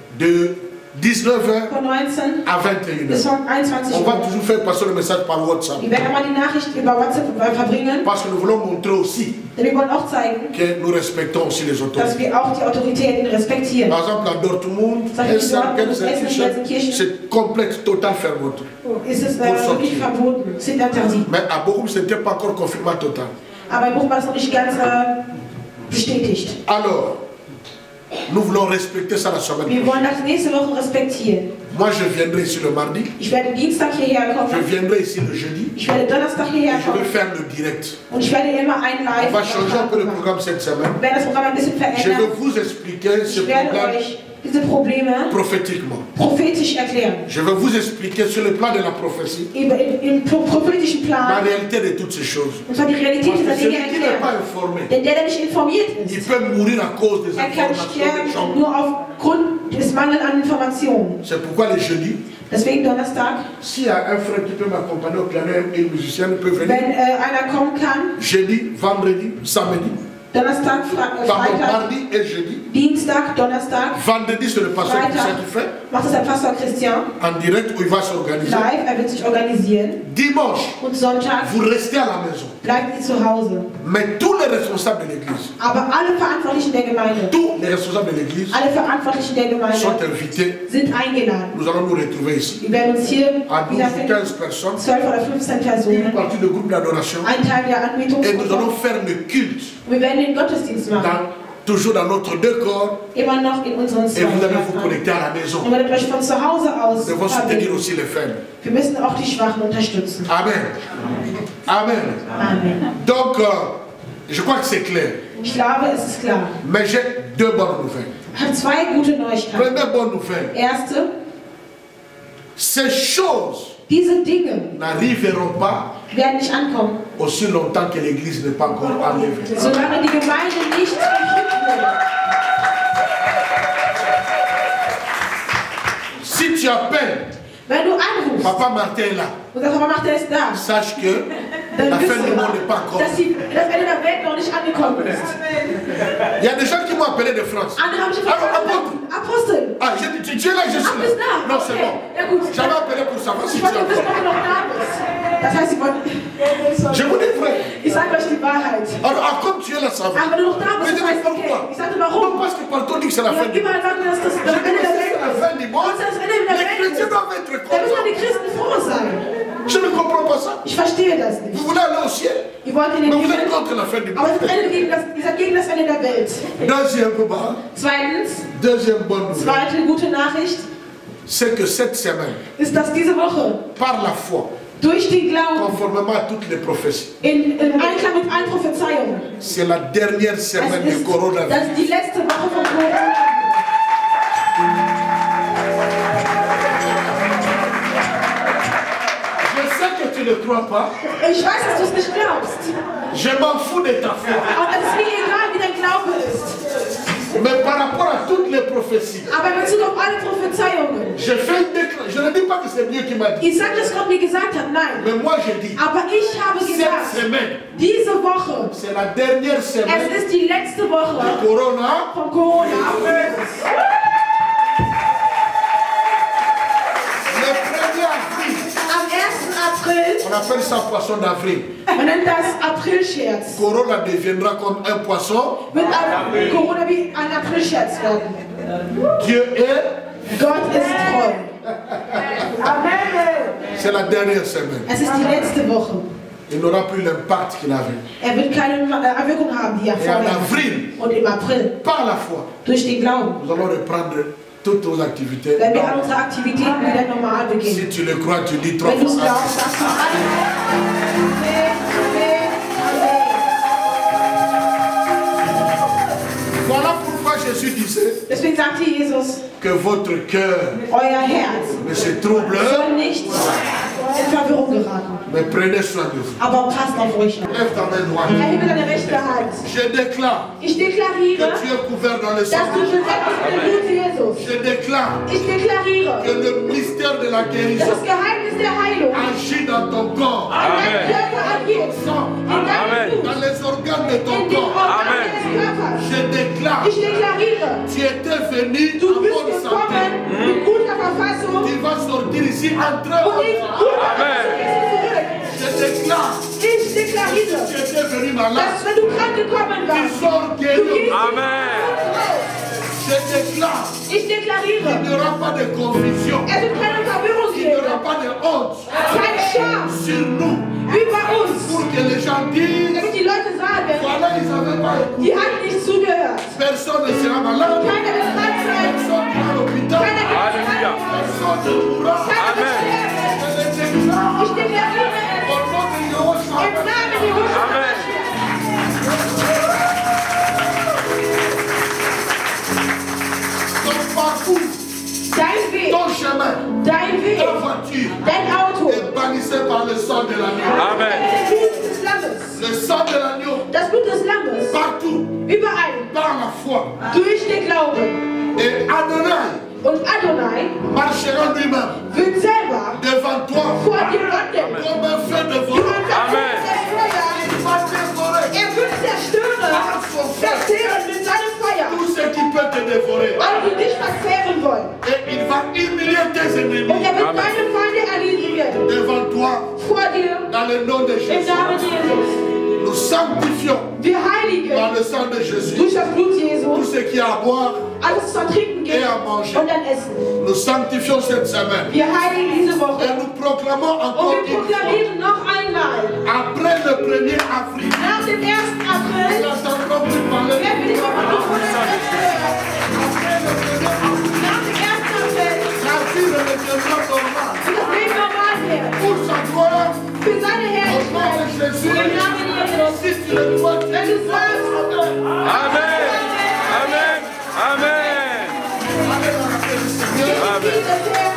Speaker 1: de dix-neuf heures
Speaker 2: von neunzehn
Speaker 1: à vingt et une
Speaker 2: bis
Speaker 1: heures.
Speaker 2: von einundzwanzig
Speaker 1: On va
Speaker 2: Uhr.
Speaker 1: toujours faire passer le message par WhatsApp.
Speaker 2: Wir werden einmal die Nachricht über WhatsApp äh, verbringen,
Speaker 1: Parce que nous voulons montrer aussi
Speaker 2: denn wir wollen auch zeigen,
Speaker 1: que nous respectons aussi les
Speaker 2: dass
Speaker 1: autorités.
Speaker 2: wir auch die Autoritäten respektieren.
Speaker 1: Par exemple, à Dortmund,
Speaker 2: Sag ich
Speaker 1: un certain
Speaker 2: Dortmund,
Speaker 1: institution,
Speaker 2: Gelsenkirchen.
Speaker 1: c'est complexe, total fermeture.
Speaker 2: Ist es
Speaker 1: Pour
Speaker 2: äh,
Speaker 1: sortir.
Speaker 2: wirklich verboten, c'est interdit.
Speaker 1: Mais à Bochum, ce n'était pas encore confinement total.
Speaker 2: Aber in Bochum war das noch nicht ganz äh, bestätigt.
Speaker 1: Alors, nous voulons respecter ça la semaine
Speaker 2: Wir wollen
Speaker 1: prochaine.
Speaker 2: das nächste Woche respektieren.
Speaker 1: Moi, je viendrai ici le mardi,
Speaker 2: Ich werde Dienstag hierher
Speaker 1: je
Speaker 2: kommen,
Speaker 1: viendrai ici le jeudi,
Speaker 2: ich werde Donnerstag
Speaker 1: et
Speaker 2: hierher
Speaker 1: je vais
Speaker 2: kommen
Speaker 1: faire le direct.
Speaker 2: und ich werde immer ein
Speaker 1: On
Speaker 2: Live
Speaker 1: va changer un peu le
Speaker 2: machen.
Speaker 1: programme cette semaine.
Speaker 2: Ich werde das Programm ein bisschen
Speaker 1: Je vais
Speaker 2: verändern.
Speaker 1: vous expliquer ce
Speaker 2: Ich werde
Speaker 1: problème
Speaker 2: euch diese Probleme
Speaker 1: prophétiquement.
Speaker 2: prophetisch erklären.
Speaker 1: Je vais vous expliquer sur le plan de la prophétie
Speaker 2: Im, im, im pro- prophetischen
Speaker 1: la
Speaker 2: Plan,
Speaker 1: réalité de toutes ces choses.
Speaker 2: und zwar die Realität
Speaker 1: Parce
Speaker 2: dieser
Speaker 1: que
Speaker 2: Dinge
Speaker 1: celui qui n'est pas
Speaker 2: erklären.
Speaker 1: informé,
Speaker 2: Denn der, der nicht informiert
Speaker 1: il
Speaker 2: ist,
Speaker 1: peut mourir à cause des
Speaker 2: er kann
Speaker 1: informations des
Speaker 2: sterben
Speaker 1: gens.
Speaker 2: nur aufgrund des Mangels an Informationen.
Speaker 1: C'est pourquoi les jeudis,
Speaker 2: Deswegen Donnerstag,
Speaker 1: s'il y a un frère qui peut m'accompagner au piano, un musicien peut venir.
Speaker 2: wenn äh, einer kommen kann,
Speaker 1: Jeudi, vendredi, samedi,
Speaker 2: Donnerstag, Fre äh,
Speaker 1: pardon,
Speaker 2: Freitag,
Speaker 1: mardi et jeudi.
Speaker 2: Dienstag, Donnerstag,
Speaker 1: Vendredi, c'est le pasteur
Speaker 2: Freitag.
Speaker 1: Christian qui fait,
Speaker 2: macht es der Pastor Christian
Speaker 1: en direct où il va s'organiser.
Speaker 2: live, er wird sich organisieren.
Speaker 1: Dimanche,
Speaker 2: Und Sonntag
Speaker 1: vous restez à la maison.
Speaker 2: bleibt ihr zu Hause.
Speaker 1: Mais tous les responsables de l'église,
Speaker 2: Aber alle Verantwortlichen der Gemeinde,
Speaker 1: tous les responsables de l'église
Speaker 2: alle Verantwortlichen der
Speaker 1: sont
Speaker 2: Gemeinde
Speaker 1: invités.
Speaker 2: sind eingeladen.
Speaker 1: Nous allons nous retrouver ici.
Speaker 2: Wir werden uns hier
Speaker 1: À douze ou
Speaker 2: wiederfinden,
Speaker 1: quinze personnes,
Speaker 2: zwölf oder fünfzehn
Speaker 1: une
Speaker 2: Personen,
Speaker 1: partie du groupe d'adoration.
Speaker 2: ein Teil der
Speaker 1: Et nous allons
Speaker 2: Anbetungsgruppe.
Speaker 1: faire le culte,
Speaker 2: Und wir werden den Gottesdienst machen,
Speaker 1: dans, toujours dans notre décor.
Speaker 2: immer noch in unseren
Speaker 1: Et vous allez vous
Speaker 2: Zweifel.
Speaker 1: connecter à la maison.
Speaker 2: Und werdet euch von zu Hause aus
Speaker 1: Nous devons soutenir
Speaker 2: verbinden.
Speaker 1: aussi les faibles.
Speaker 2: Wir müssen auch die Schwachen unterstützen.
Speaker 1: Amen. Amen.
Speaker 2: Amen.
Speaker 1: Donc, euh, je crois que c'est clair.
Speaker 2: Ich glaube, es ist klar.
Speaker 1: Mais j'ai deux bonnes nouvelles.
Speaker 2: Ich habe zwei gute Neuigkeiten.
Speaker 1: Première bonne nouvelle,
Speaker 2: Erste,
Speaker 1: ces choses
Speaker 2: diese Dinge
Speaker 1: n'arriveront pas
Speaker 2: werden nicht ankommen,
Speaker 1: aussi longtemps que l'Église n'est pas encore enlevée.
Speaker 2: solange die Gemeinde nicht verfügt wurde.
Speaker 1: Si tu appelles
Speaker 2: Wenn du anrufst,
Speaker 1: Papa Martin est là.
Speaker 2: Unser Papa Martin ist da.
Speaker 1: Sache que
Speaker 2: Dann
Speaker 1: la fin
Speaker 2: wissen
Speaker 1: du
Speaker 2: wir,
Speaker 1: monde n'est pas encore.
Speaker 2: dass die, das Ende der Welt noch nicht angekommen ist.
Speaker 1: Il y a des gens qui m'ont appelé de France.
Speaker 2: Andere haben sich
Speaker 1: Alors,
Speaker 2: verstanden. Apostel.
Speaker 1: Ah, je dis, tu, tu es là, je suis
Speaker 2: Ach, bist
Speaker 1: là.
Speaker 2: da.
Speaker 1: Non, c'est
Speaker 2: Okay.
Speaker 1: bon.
Speaker 2: Ja, gut.
Speaker 1: J'avais appelé pour savoir si
Speaker 2: Ich
Speaker 1: tu es
Speaker 2: wollte wissen,
Speaker 1: encore.
Speaker 2: ob du noch da bist. Das heißt, sie wollten.
Speaker 1: Je vous dis vrai.
Speaker 2: Ich sage euch die Wahrheit.
Speaker 1: Alors, ah, comme tu es là, ça va.
Speaker 2: Aber wenn du noch da
Speaker 1: Mais
Speaker 2: bist,
Speaker 1: je
Speaker 2: dann
Speaker 1: dis
Speaker 2: weißt du, okay.
Speaker 1: pourquoi.
Speaker 2: Ich sagte,
Speaker 1: Non,
Speaker 2: warum?
Speaker 1: parce que partout on dit que c'est la fin
Speaker 2: Ja,
Speaker 1: du monde.
Speaker 2: überall sagen wir, dass das das
Speaker 1: Je dis
Speaker 2: Ende
Speaker 1: que
Speaker 2: der
Speaker 1: c'est
Speaker 2: Welt
Speaker 1: la
Speaker 2: ist.
Speaker 1: fin du monde.
Speaker 2: Und das Ende der
Speaker 1: Les
Speaker 2: Welt
Speaker 1: chrétiens
Speaker 2: ist.
Speaker 1: doivent être
Speaker 2: Da müssen
Speaker 1: contents.
Speaker 2: die Christen froh sein.
Speaker 1: Je ne comprends pas ça.
Speaker 2: Ich verstehe das
Speaker 1: Vous
Speaker 2: nicht.
Speaker 1: voulez aller au ciel,
Speaker 2: Ihr wollt in
Speaker 1: mais
Speaker 2: den
Speaker 1: vous êtes
Speaker 2: Himmel,
Speaker 1: contre la fin du
Speaker 2: aber
Speaker 1: monde.
Speaker 2: das Ende gegen das, ihr seid gegen das Ende der Welt.
Speaker 1: Deuxièmement,
Speaker 2: Zweitens,
Speaker 1: deuxième bonne nouvelle,
Speaker 2: zweite gute Nachricht
Speaker 1: c'est que cette semaine,
Speaker 2: ist, dass diese Woche
Speaker 1: par la foi,
Speaker 2: durch den Glauben
Speaker 1: conformément à toutes les prophéties,
Speaker 2: in, in Einklang mit allen Prophezeiungen,
Speaker 1: c'est la dernière
Speaker 2: das
Speaker 1: semaine du
Speaker 2: ist,
Speaker 1: coronavirus.
Speaker 2: das ist die letzte Woche von Corona.
Speaker 1: Je sais que tu ne crois pas.
Speaker 2: Ich weiß, dass du es nicht glaubst.
Speaker 1: Je m'en fous de ta foi.
Speaker 2: Und es ist mir egal, wie dein Glaube ist.
Speaker 1: Mais par rapport à toutes les prophéties,
Speaker 2: Aber in Bezug auf alle Prophezeiungen.
Speaker 1: je fais une déclaration. Je ne dis pas que c'est Dieu qui m'a dit.
Speaker 2: Ich sage, dass Gott mir gesagt hat, nein.
Speaker 1: Mais moi je dis,
Speaker 2: Aber ich habe
Speaker 1: cette
Speaker 2: gesagt,
Speaker 1: semaine,
Speaker 2: diese Woche,
Speaker 1: c'est la dernière
Speaker 2: es
Speaker 1: semaine
Speaker 2: ist die letzte
Speaker 1: du
Speaker 2: Woche
Speaker 1: Corona.
Speaker 2: von Corona.
Speaker 1: Le premier avril,
Speaker 2: Am ersten April,
Speaker 1: on appelle ça poisson d'avril.
Speaker 2: man nennt das Aprilscherz,
Speaker 1: Corona deviendra comme un poisson.
Speaker 2: wird ein Corona wie ein Aprilscherz werden.
Speaker 1: Dieu est,
Speaker 2: Gott ist treu.
Speaker 1: c'est la dernière semaine.
Speaker 2: Es ist die letzte Woche.
Speaker 1: Il n'aura plus l'impact qu'il avait.
Speaker 2: Er wird keine äh, Wirkung haben, die er
Speaker 1: Et en
Speaker 2: vorher
Speaker 1: avril,
Speaker 2: und im April,
Speaker 1: par la foi,
Speaker 2: durch den Glauben,
Speaker 1: nous allons reprendre toutes nos activités.
Speaker 2: werden wir an unsere Aktivitäten wieder normal
Speaker 1: Si
Speaker 2: beginnen.
Speaker 1: tu le crois, tu dis trois
Speaker 2: Wenn du es
Speaker 1: fois.
Speaker 2: glaubst, sagst du Amen.
Speaker 1: Voilà pourquoi Jésus disait
Speaker 2: Deswegen sagte Jesus,
Speaker 1: que votre cœur
Speaker 2: euer Herz
Speaker 1: ne se trouble,
Speaker 2: soll nicht in Verwirrung geraten.
Speaker 1: mais prenez soin de vous.
Speaker 2: Aber passt auf euch auf.
Speaker 1: Lève ta main droite.
Speaker 2: Erhebe deine rechte Hand.
Speaker 1: Je déclare
Speaker 2: Ich
Speaker 1: que
Speaker 2: deklariere,
Speaker 1: tu es couvert dans le sang.
Speaker 2: dass du bedeckt bist mit dem Blut Jesus.
Speaker 1: Je déclare
Speaker 2: Ich deklariere,
Speaker 1: que le mystère de la
Speaker 2: dass
Speaker 1: guérison
Speaker 2: das Geheimnis der Heilung
Speaker 1: agit dans ton corps,
Speaker 2: an deinem Körper agiert.
Speaker 1: sang,
Speaker 2: In deinem Blut.
Speaker 1: dans les organes de ton
Speaker 2: In den
Speaker 1: corps.
Speaker 2: Organen deines Körpers.
Speaker 1: Je déclare,
Speaker 2: Ich deklariere,
Speaker 1: tu étais venu
Speaker 2: du
Speaker 1: en
Speaker 2: bist
Speaker 1: bonne santé.
Speaker 2: gekommen mit guter Verfassung
Speaker 1: Tu vas sortir ici en très
Speaker 2: und
Speaker 1: bonne
Speaker 2: in
Speaker 1: santé.
Speaker 2: guter Verfassung gehst du zurück.
Speaker 1: Je déclare,
Speaker 2: Ich deklariere,
Speaker 1: tu étais venu malade.
Speaker 2: dass wenn du krank gekommen
Speaker 1: Tu
Speaker 2: warst,
Speaker 1: sors
Speaker 2: du
Speaker 1: guéri.
Speaker 2: gehst
Speaker 3: Amen.
Speaker 2: raus.
Speaker 1: Je déclare,
Speaker 2: Ich
Speaker 1: il
Speaker 2: deklariere,
Speaker 1: n'y aura pas de confusion.
Speaker 2: es wird keine Verwirrung
Speaker 1: Il n'y aura
Speaker 2: geben,
Speaker 1: pas de honte
Speaker 2: keine Scham
Speaker 1: sur nous.
Speaker 2: über uns,
Speaker 1: Pour que les gens disent,
Speaker 2: damit die Leute sagen,
Speaker 1: voilà, ils n'avaient pas écouté.
Speaker 2: die haben nicht zugehört.
Speaker 1: Personne ne sera malade.
Speaker 2: Keiner wird krank sein,
Speaker 1: Personne ne va à l'hôpital.
Speaker 2: keiner wird
Speaker 3: Halleluja.
Speaker 2: krank sein,
Speaker 1: Personne ne mourra.
Speaker 2: keiner wird
Speaker 3: Amen.
Speaker 2: sterben.
Speaker 1: Je le déclare
Speaker 2: Ich deklariere
Speaker 1: au nom de Jéhovah.
Speaker 2: im Namen Jehoshua.
Speaker 3: Amen.
Speaker 1: Ton parcours,
Speaker 2: Dein Weg,
Speaker 1: ton chemin,
Speaker 2: dein Weg,
Speaker 1: ta voiture
Speaker 2: dein Auto,
Speaker 1: est balisé par le sang de l'agneau.
Speaker 3: Amen.
Speaker 2: das Blut des Lammes,
Speaker 1: Le sang de l'agneau,
Speaker 2: das Blut des Lammes,
Speaker 1: partout,
Speaker 2: überall,
Speaker 1: par la foi.
Speaker 2: durch den Glauben.
Speaker 1: Et Adonai
Speaker 2: Und Adonai
Speaker 1: marchera lui-même
Speaker 2: wird selber
Speaker 1: devant toi
Speaker 2: vor dir wandeln.
Speaker 1: comme un feu de
Speaker 2: Wie
Speaker 1: vol.
Speaker 2: man sagt,
Speaker 3: Amen.
Speaker 2: Feuer.
Speaker 1: Il va dévorer
Speaker 2: Er wird zerstören, verzehren mit seinem Feuer.
Speaker 1: tout ce qui peut te dévorer.
Speaker 2: Alle, die dich verzehren wollen.
Speaker 1: Et il va humilier tes
Speaker 2: Und
Speaker 1: ennemis
Speaker 2: er wird
Speaker 3: Amen.
Speaker 2: deine Feinde erniedrigen.
Speaker 1: devant toi
Speaker 2: Vor dir,
Speaker 1: dans le nom de
Speaker 2: im
Speaker 1: Jésus.
Speaker 2: Namen Jesus.
Speaker 1: Nous sanctifions
Speaker 2: Wir heiligen
Speaker 1: par le sang de Jésus
Speaker 2: durch das Blut
Speaker 1: tout
Speaker 2: Jesu
Speaker 1: ce qui est à boire
Speaker 2: alles zu trinken
Speaker 1: et
Speaker 2: gibt
Speaker 1: à manger.
Speaker 2: und dann essen.
Speaker 1: Nous sanctifions cette semaine
Speaker 2: Wir heiligen diese Woche.
Speaker 1: et nous proclamons
Speaker 2: Und
Speaker 1: encore
Speaker 2: wir
Speaker 1: une fois,
Speaker 2: proklamieren noch einmal,
Speaker 1: après le premier avril,
Speaker 2: nach dem ersten
Speaker 1: nous
Speaker 2: April
Speaker 1: n'entendrons plus parler de
Speaker 2: werden wir nicht mehr von Corona hören.
Speaker 1: après le premier avril.
Speaker 2: Nach dem ersten April
Speaker 1: La vie redeviendra normale
Speaker 2: wird das Leben normal werden.
Speaker 1: pour sa gloire
Speaker 2: Für seine
Speaker 1: au nom de
Speaker 2: Herrlichkeit.
Speaker 1: Jésus.
Speaker 2: Im Namen Jesus.
Speaker 1: Si tu le crois, tu
Speaker 2: Wenn du sagst,
Speaker 3: Amen. Amen. Amen.
Speaker 1: Allez dans la paix du Seigneur.
Speaker 3: Amen.
Speaker 2: Jesus Herr.